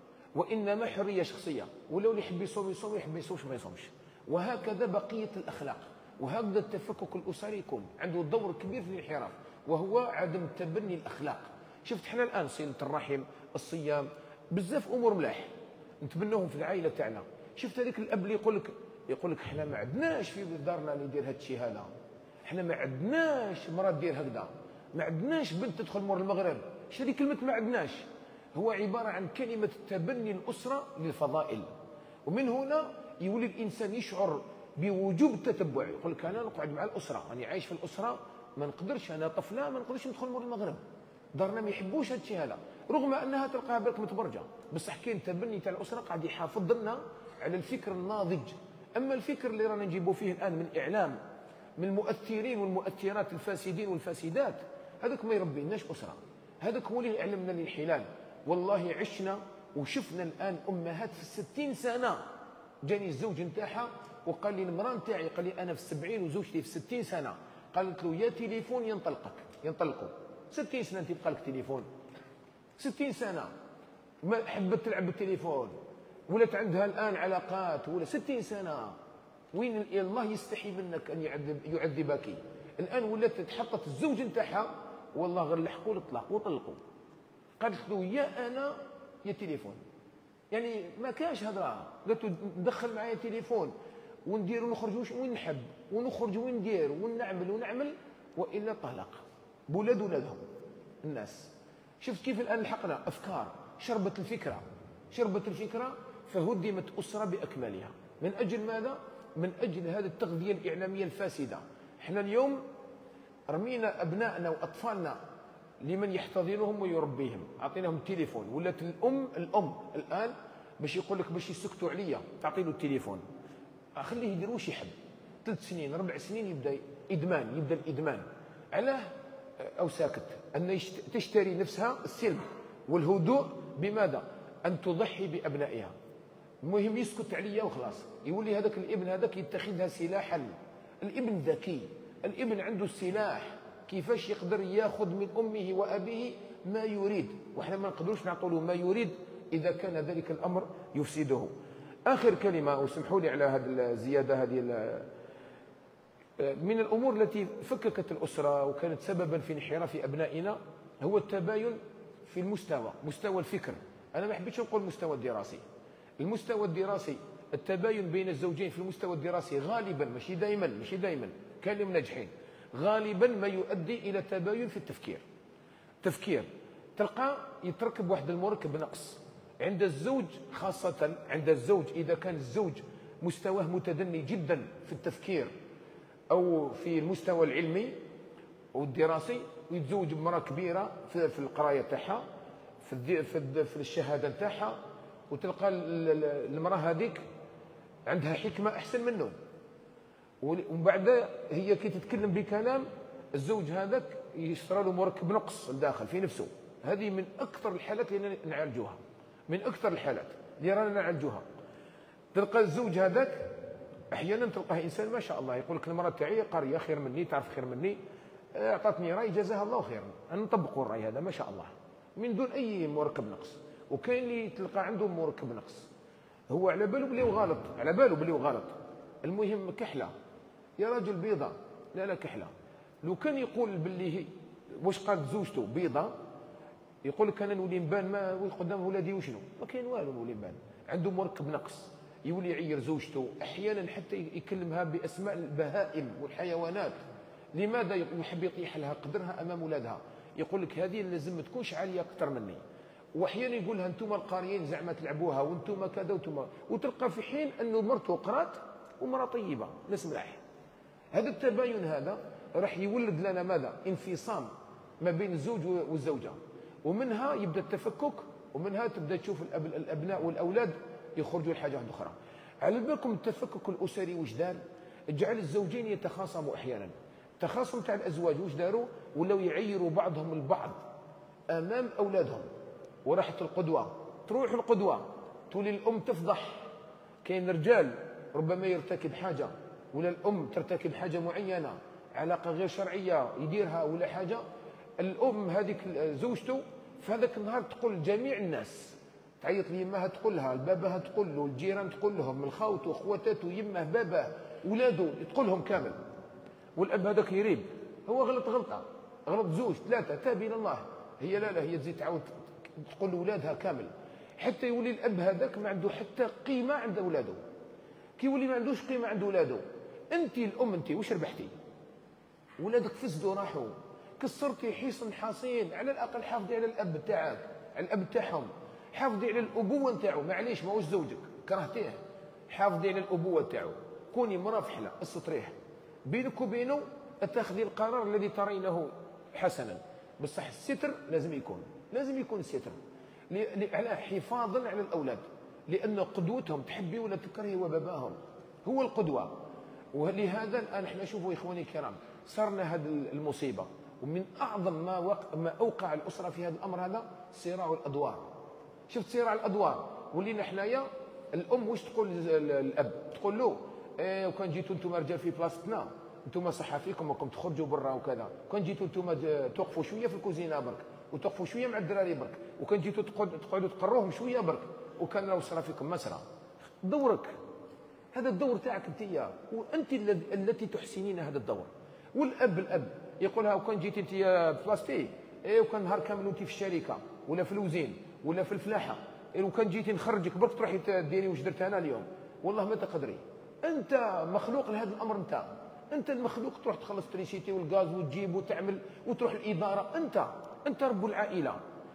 وانما حريه شخصيه، ولو اللي يحب يصوم يصوم، يحب ما يصومش ما يصومش. وهكذا بقيه الاخلاق، وهكذا التفكك الاسري يكون عنده دور كبير في الانحراف وهو عدم تبني الاخلاق. شفت حنا الان صله الرحم، الصيام، بزاف امور ملاح نتبنوهم في العائله تاعنا. شفت هذيك الاب اللي يقول لك يقول لك حنا ما عندناش في دارنا اللي يدير هذا الشيء هذا، حنا ما عندناش مراه دير هكذا، ما عندناش بنت تدخل مور المغرب. اش هذه كلمه ما عندناش؟ هو عباره عن كلمه تبني الاسره للفضائل. ومن هنا يولي الانسان يشعر بوجوب التتبع، يقول لك انا نقعد مع الاسره، راني عايش في الاسره، ما نقدرش انا طفله ما نقدرش ندخل مور المغرب، دارنا ما يحبوش هذا الشيء هذا، رغم انها تلقاها بالك متبرجه، بصح كاين تبني تاع الاسره قاعد يحافظ لنا على الفكر الناضج. اما الفكر اللي رانا نجيبوا فيه الان من اعلام، من المؤثرين والمؤثرات الفاسدين والفاسدات، هذاك ما يربيناش اسره، هذاك هو اللي يعلمنا الانحلال. والله عشنا وشفنا الان امهات في الستين سنه، جاني الزوج نتاعها وقال لي المراه نتاعي، قال لي انا في السبعين وزوجتي في الستين سنه، قالت له يا تليفون ينطلقك ينطلقوا. ستين سنه انت يبقى لك تليفون؟ ستين سنه ما حبت تلعب بالتليفون، ولات عندها الان علاقات، ولا ستين سنه. وين الله يستحي منك ان يعذب يعذبك؟ الان ولات تحطت الزوج نتاعها والله غير لحقوا الطلاق وطلقوا. قالت له يا انا يا تليفون، يعني ما كاش هضره، قالت له ندخل معايا تليفون وندير ونخرج وين نحب ونخرج وين ندير ونعمل ونعمل، والا طلاق بولاد ولادهم الناس. شفت كيف الان لحقنا افكار، شربت الفكره شربت الفكره فهدمت أسرة بأكملها. من أجل ماذا؟ من أجل هذه التغذية الإعلامية الفاسدة. احنا اليوم رمينا أبنائنا وأطفالنا لمن يحتضنهم ويربيهم، أعطيناهم التليفون. ولات الأم الأم الآن باش يقول لك باش يسكتوا عليا تعطي له التليفون، خليه يدير واش يحب. ثلاث سنين أربع سنين يبدا إدمان، يبدا الإدمان. علاه أو ساكت؟ أن تشتري نفسها السلم والهدوء بماذا؟ أن تضحي بأبنائها. المهم يسكت عليا وخلاص، يولي هذاك الابن هذاك يتخذها سلاحا. الابن ذكي، الابن عنده السلاح كيفاش يقدر ياخذ من امه وابيه ما يريد، وحنا ما نقدروش نعطوا له ما يريد اذا كان ذلك الامر يفسده. اخر كلمه وسمحوا لي على هذه الزياده، هذه من الامور التي فككت الاسره وكانت سببا في انحراف ابنائنا هو التباين في المستوى، مستوى الفكر. انا ما حبيتش نقول المستوى الدراسي، المستوى الدراسي التباين بين الزوجين في المستوى الدراسي غالبا، ماشي دائما ماشي دائما، كان اللي منجحين، غالبا ما يؤدي الى تباين في التفكير. تفكير تلقى يتركب واحد المركب نقص عند الزوج، خاصة عند الزوج إذا كان الزوج مستواه متدني جدا في التفكير أو في المستوى العلمي والدراسي، ويتزوج بمرأة كبيرة في القراية تاعها في في الشهادة تاعها، وتلقى المرأة هذيك عندها حكمة أحسن منه، ومن بعد هي كي تتكلم بكلام الزوج هذاك يشرى له مركب نقص الداخل في نفسه. هذه من أكثر الحالات اللي نعالجوها، من أكثر الحالات اللي رانا نعالجوها. تلقى الزوج هذاك أحيانا تلقاه إنسان ما شاء الله يقول لك المرأة تاعي قارية خير مني، تعرف خير مني، أعطتني رأي جزاها الله خيرا، نطبقوا الرأي هذا ما شاء الله من دون أي مركب نقص. وكاين اللي تلقى عنده مركب نقص، هو على باله بلي غلط، على باله بلي غلط، المهم كحله يا راجل بيضه، لا لا كحله. لو كان يقول باللي هي واش قالت زوجته بيضه، يقول لك انا نولي نبان ما قدام ولادي وشنو، ما كاين والو نولي نبان، عنده مركب نقص، يولي يعير زوجته، احيانا حتى يكلمها باسماء البهائم والحيوانات. لماذا؟ يحب يطيح لها قدرها امام ولادها، يقول لك هذه لازم ما تكونش عاليه اكثر مني. واحيانا يقول لها انتم القاريين زعما تلعبوها وانتم كذا وانتم، وتلقى في حين انه مرته قرات ومراه طيبه ناس ملاح. هذا التباين هذا راح يولد لنا ماذا؟ انفصام ما بين الزوج والزوجه، ومنها يبدا التفكك، ومنها تبدا تشوف الأب الابناء والاولاد يخرجوا لحاجه واحده اخرى. على بالكم التفكك الاسري واش دار؟ جعل الزوجين يتخاصموا احيانا. التخاصم تاع الازواج واش داروا؟ ولاو يعيروا بعضهم البعض امام اولادهم، وراحت القدوه، تروح القدوه تولي الام تفضح. كاين رجال ربما يرتكب حاجه ولا الام ترتكب حاجه معينه، علاقه غير شرعيه يديرها ولا حاجه، الام هذيك زوجته في هذاك النهار تقول لجميع الناس، تعيط ليماها تقول لها، لبابها تقول له، الجيران تقول لهم، من خاوته خواتاته يمه باباه ولاده تقول لهم كامل. والاب هذاك يريب، هو غلط غلطه، غلط زوج ثلاثه تاب الى الله، هي لا لا هي تزيد تعاود تقول لاولادها كامل، حتى يولي الاب هذاك ما عنده حتى قيمه عند اولاده. كي يولي ما عندوش قيمه عند اولاده، انت الام انت واش ربحتي؟ ولادك فسدوا راحوا، كسرتي حصن حصين، على الاقل حافظي على الاب تاعك، على الاب تاعهم، حافظي على الابوه نتاعو، معليش ماهوش زوجك كرهتيه، حافظي على الابوه تاعو، كوني مراه فحله استريه بينك وبينه، اتخذي القرار الذي ترينه حسنا، بصح الستر لازم يكون، لازم يكون الستر على حفاظا على الاولاد، لان قدوتهم تحبي ولا تكرهي وباباهم هو القدوه. ولهذا الان احنا شوفوا اخواني الكرام صرنا هذه المصيبه، ومن اعظم ما وقع ما اوقع الاسره في هذا الامر هذا صراع الادوار. شفت صراع الادوار، ولينا حنايا الام واش تقول للاب؟ تقول له ايه وكان جيتوا انتم رجال في بلاصتنا، انتم صحه فيكم راكم تخرجوا برا وكذا، كان جيتوا انتم توقفوا شويه في الكوزينه برك، وتوقفوا شويه مع الدراري برك، وكان جيتوا تقعدوا تقروهم شويه برك، وكان راهو صرا فيكم مسرى. دورك هذا الدور تاعك انت، وانت التي تحسنين هذا الدور. والاب الاب يقولها وكان جيت انت يا بلاستي ايه وكان نهار كامل وانت في الشركه ولا في الوزين ولا في الفلاحه، إيه وكان جيتي نخرجك برك تروحي ديري واش درت انا اليوم، والله ما تقدري، انت مخلوق لهذا الامر، انت انت المخلوق تروح تخلص تريسيتي والغاز وتجيب وتعمل وتروح الاداره، انت انت رب العائله،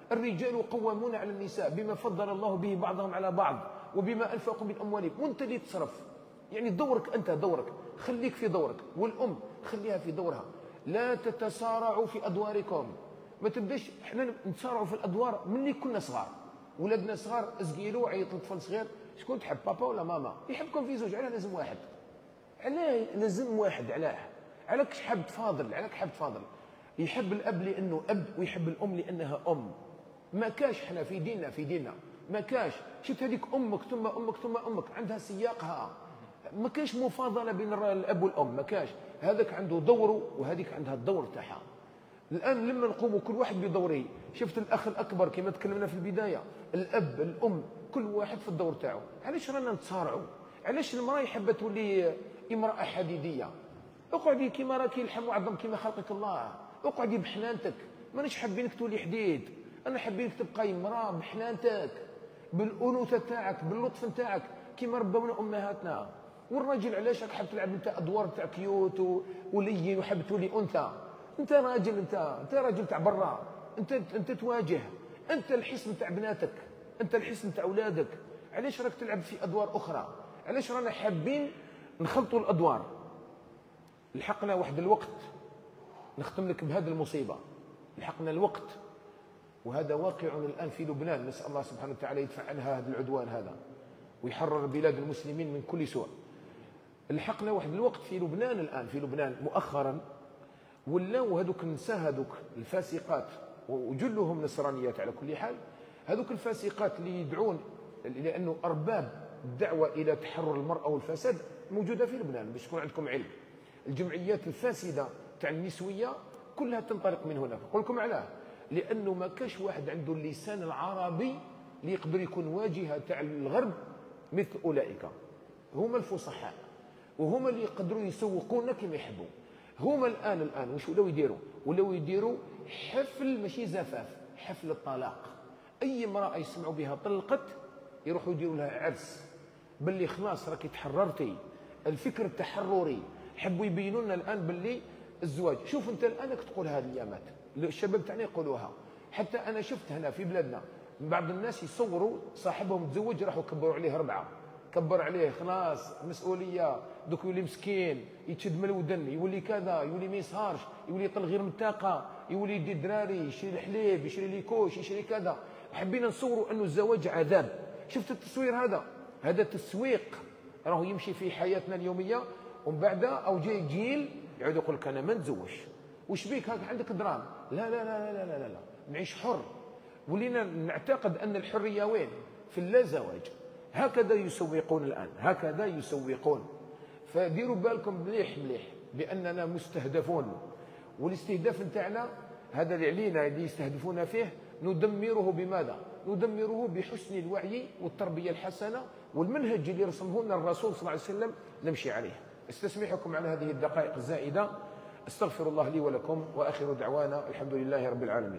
الرجال قوامون على النساء بما فضل الله به بعضهم على بعض وبما أنفقوا من أموالهم، وأنت اللي تصرف. يعني دورك أنت، دورك خليك في دورك، والأم خليها في دورها. لا تتسارعوا في أدواركم، ما تبداش احنا نتسارعوا في الأدوار ملي كنا صغار. ولادنا صغار ازقيلو عيط لطفل صغير، شكون تحب بابا ولا ماما؟ يحبكم في زوج، علاه لازم واحد؟ علاه لازم واحد؟ علاه؟ علاك حب تفاضل؟ علاك حب تفاضل؟ يحب الأب لأنه أب، ويحب الأم لأنها أم. ما كاش احنا في ديننا في ديننا ما كاش. شفت هذيك أمك ثم أمك ثم أمك، عندها سياقها. ما كاش مفاضلة بين الأب والأم، ما كاش. هذاك عنده دوره وهذيك عندها الدور تاعها. الآن لما نقوموا كل واحد بدوره، شفت الأخ الأكبر كما تكلمنا في البداية، الأب الأم كل واحد في الدور تاعو. علاش رانا نتصارعوا؟ علاش المرأة حابة تولي امرأة حديدية؟ اقعدي كيما راكي الحم وعظم كيما خلقك الله، اقعدي بحنانتك. ماناش حابينك تولي حديد، انا حابينك تبقى امرأة بحنانتك، بالأنوثة تاعك، باللطف تاعك كيما ربونا أمهاتنا. والراجل علاش راك حاب تلعب انت ادوار تاع كيوت ولين وحاب تولي انثى؟ انت راجل، انت انت راجل تاع برا، انت انت تواجه، انت الحصن تاع بناتك، انت الحصن تاع اولادك. علاش راك تلعب في ادوار اخرى؟ علاش رانا حابين نخلطوا الادوار؟ لحقنا واحد الوقت، نختم لك بهذه المصيبه، لحقنا الوقت وهذا واقع الان في لبنان، نسال الله سبحانه وتعالى يدفع عنها هذا العدوان هذا ويحرر بلاد المسلمين من كل سوء. لحقنا واحد الوقت في لبنان الان، في لبنان مؤخرا ولاو هذوك النساء هذوك الفاسقات، وجلهم نصرانيات على كل حال، هذوك الفاسقات اللي يدعون، لانه ارباب الدعوه الى تحرر المراه والفساد موجوده في لبنان. باش يكون عندكم علم، الجمعيات الفاسده تاع النسويه كلها تنطلق من هناك. نقول لكم علاه، لانه ما كاش واحد عنده اللسان العربي اللي يقدر يكون واجهه تاع الغرب مثل اولئك. هما الفصحاء وهما اللي يقدروا يسوقونا كما يحبوا. هما الان الان واش ولاو يديروا؟ ولاو يديروا حفل، ماشي زفاف، حفل الطلاق. اي امراه يسمعوا بها طلقت يروحوا يديروا لها عرس، باللي خلاص راكي تحررتي. الفكر التحرري حبوا يبينوا لنا الان باللي الزواج. شوف انت الان راك تقول هذه الايامات، الشباب تاعنا يقولوها، حتى انا شفت هنا في بلادنا بعض الناس يصوروا صاحبهم تزوج راحوا كبروا عليه اربعه، كبر عليه خلاص مسؤوليه، دوك يولي مسكين يتشد من الودن، يولي كذا، يولي ما يسهرش، يولي يطل غير من الطاقه، يولي يدي الدراري يشري الحليب، يشري لي كوش، يشري كذا. حبينا نصوروا انه الزواج عذاب. شفت التصوير هذا؟ هذا تسويق راهو يمشي في حياتنا اليوميه، ومن بعد او جاي جيل يعود يقول لك انا ما نتزوجش. وش بيك هاك عندك درام؟ لا لا لا لا لا لا لا، نعيش حر. ولينا نعتقد ان الحريه وين؟ في اللا زواج. هكذا يسوقون الان، هكذا يسوقون. فديروا بالكم مليح مليح باننا مستهدفون، والاستهداف نتاعنا هذا اللي علينا اللي يستهدفون فيه ندمره بماذا؟ ندمره بحسن الوعي والتربيه الحسنه والمنهج اللي رسمه لنا الرسول صلى الله عليه وسلم نمشي عليه. استسمحكم على هذه الدقائق الزائده، استغفر الله لي ولكم، واخر دعوانا الحمد لله رب العالمين.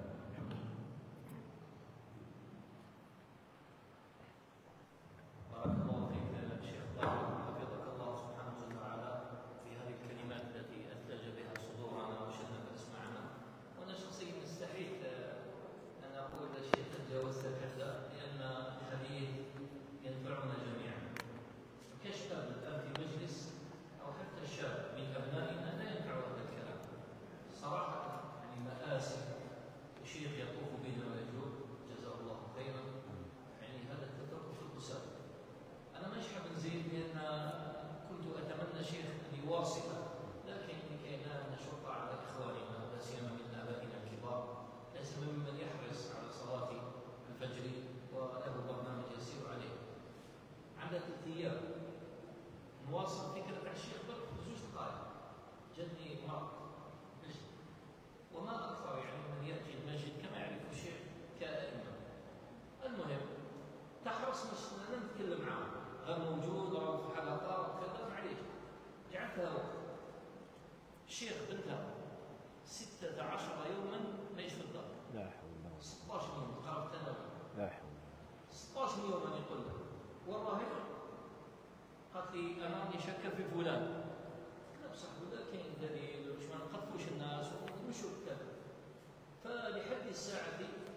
الشيخ بنتها ستة عشر يوما ما يجي في الدار. لا حول ولا قوة. ستة عشر يوم قرابة ثانوي. لا حول. ستة عشر يوما يقول لها والله قالت لي انا راني شاكه في فلان. لا بصح ولا كاين دليل باش ما نقطفوش الناس ونمشوا كذا. فلحد الساعه دي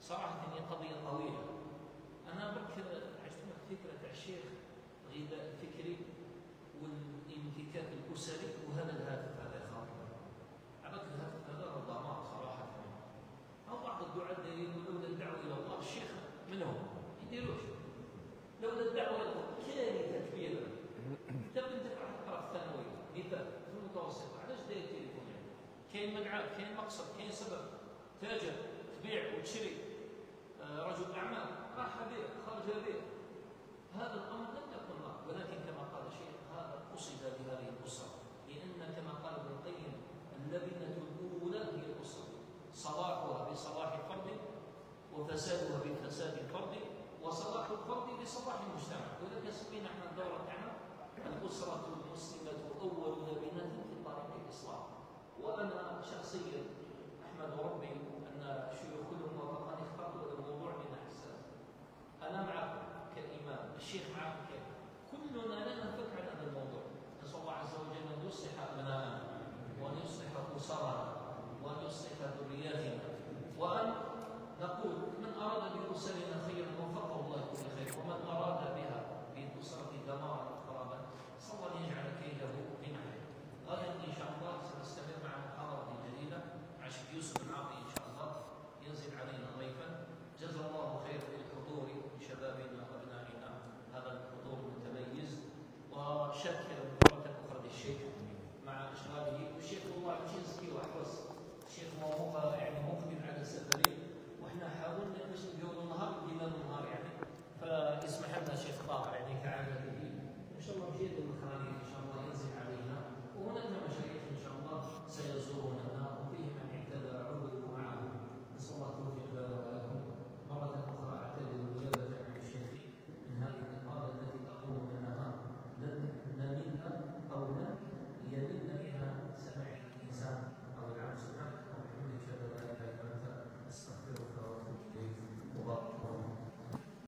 صراحة هي قضية طويلة. أنا بك عجبتني فكرة الشيخ الغذاء الفكري والانفكاك الأسري وهذا الهاتف هذا خاطر. عبك الهاتف هذا هو ضمان صراحة. أو بعض الدعاة يقولون لولا الدعوة إلى الله الشيخ منهم يديروش. لولا الدعوة إلى الله كارثة كبيرة. تبي أنت راح تقرأ في الثانوية مثال في المتوسط علاش داير التليفون يعني؟ كاين مدعاة كاين مقصد كاين سبب تاجر تبيع وتشري آه رجل أعمال راح به خرج به. هذا الأمر لم يكن له ولكن كما قال الشيخ هذا قصد بهذه الأسرة لأن كما قال ابن القيم اللبنة الأولى هي الأسرة صلاحها بصلاح الفرد وفسادها بفساد الفرد وصلاح الفرد بصلاح المجتمع. ولذلك سمينا احنا الدورة تاعنا الأسرة المسلمة أول لبنة في طريق الإصلاح. وأنا شخصيا أحمد ربي أن شيوخ كلهم وفقني اختاروا هذا الموضوع من حساس. أنا معكم كإمام الشيخ معكم كيف كلنا لا ننفك عن هذا الموضوع. نسأل الله عز وجل أن يصلح أبناءنا وأن يصلح أسرنا وأن يصلح ذرياتنا وأن نقول من أراد بأسرنا خيرا وفقه الله كل خير ومن أراد بها بأسرة دمارا وخرابا صلى أن يجعل كيده من عليه. غدا إن شاء الله سنستمر مع محاضرة جديدة مع شيخ يوسف بن عاطي إن شاء الله ينزل علينا ضيفا. جزا الله خير بالحضور لشبابنا وأبنائنا هذا الحضور المتميز وشكر مرة أخرى للشيخ مع إشغاله والشيخ والله يجزيه وأحرص الشيخ هو يعني مقبل على سفرين واحنا حاولنا نمشي بيوم النهار ودينا النهار يعني فاسمح لنا شيخ طاهر يعني كعادته ان شاء الله مشيت المخراني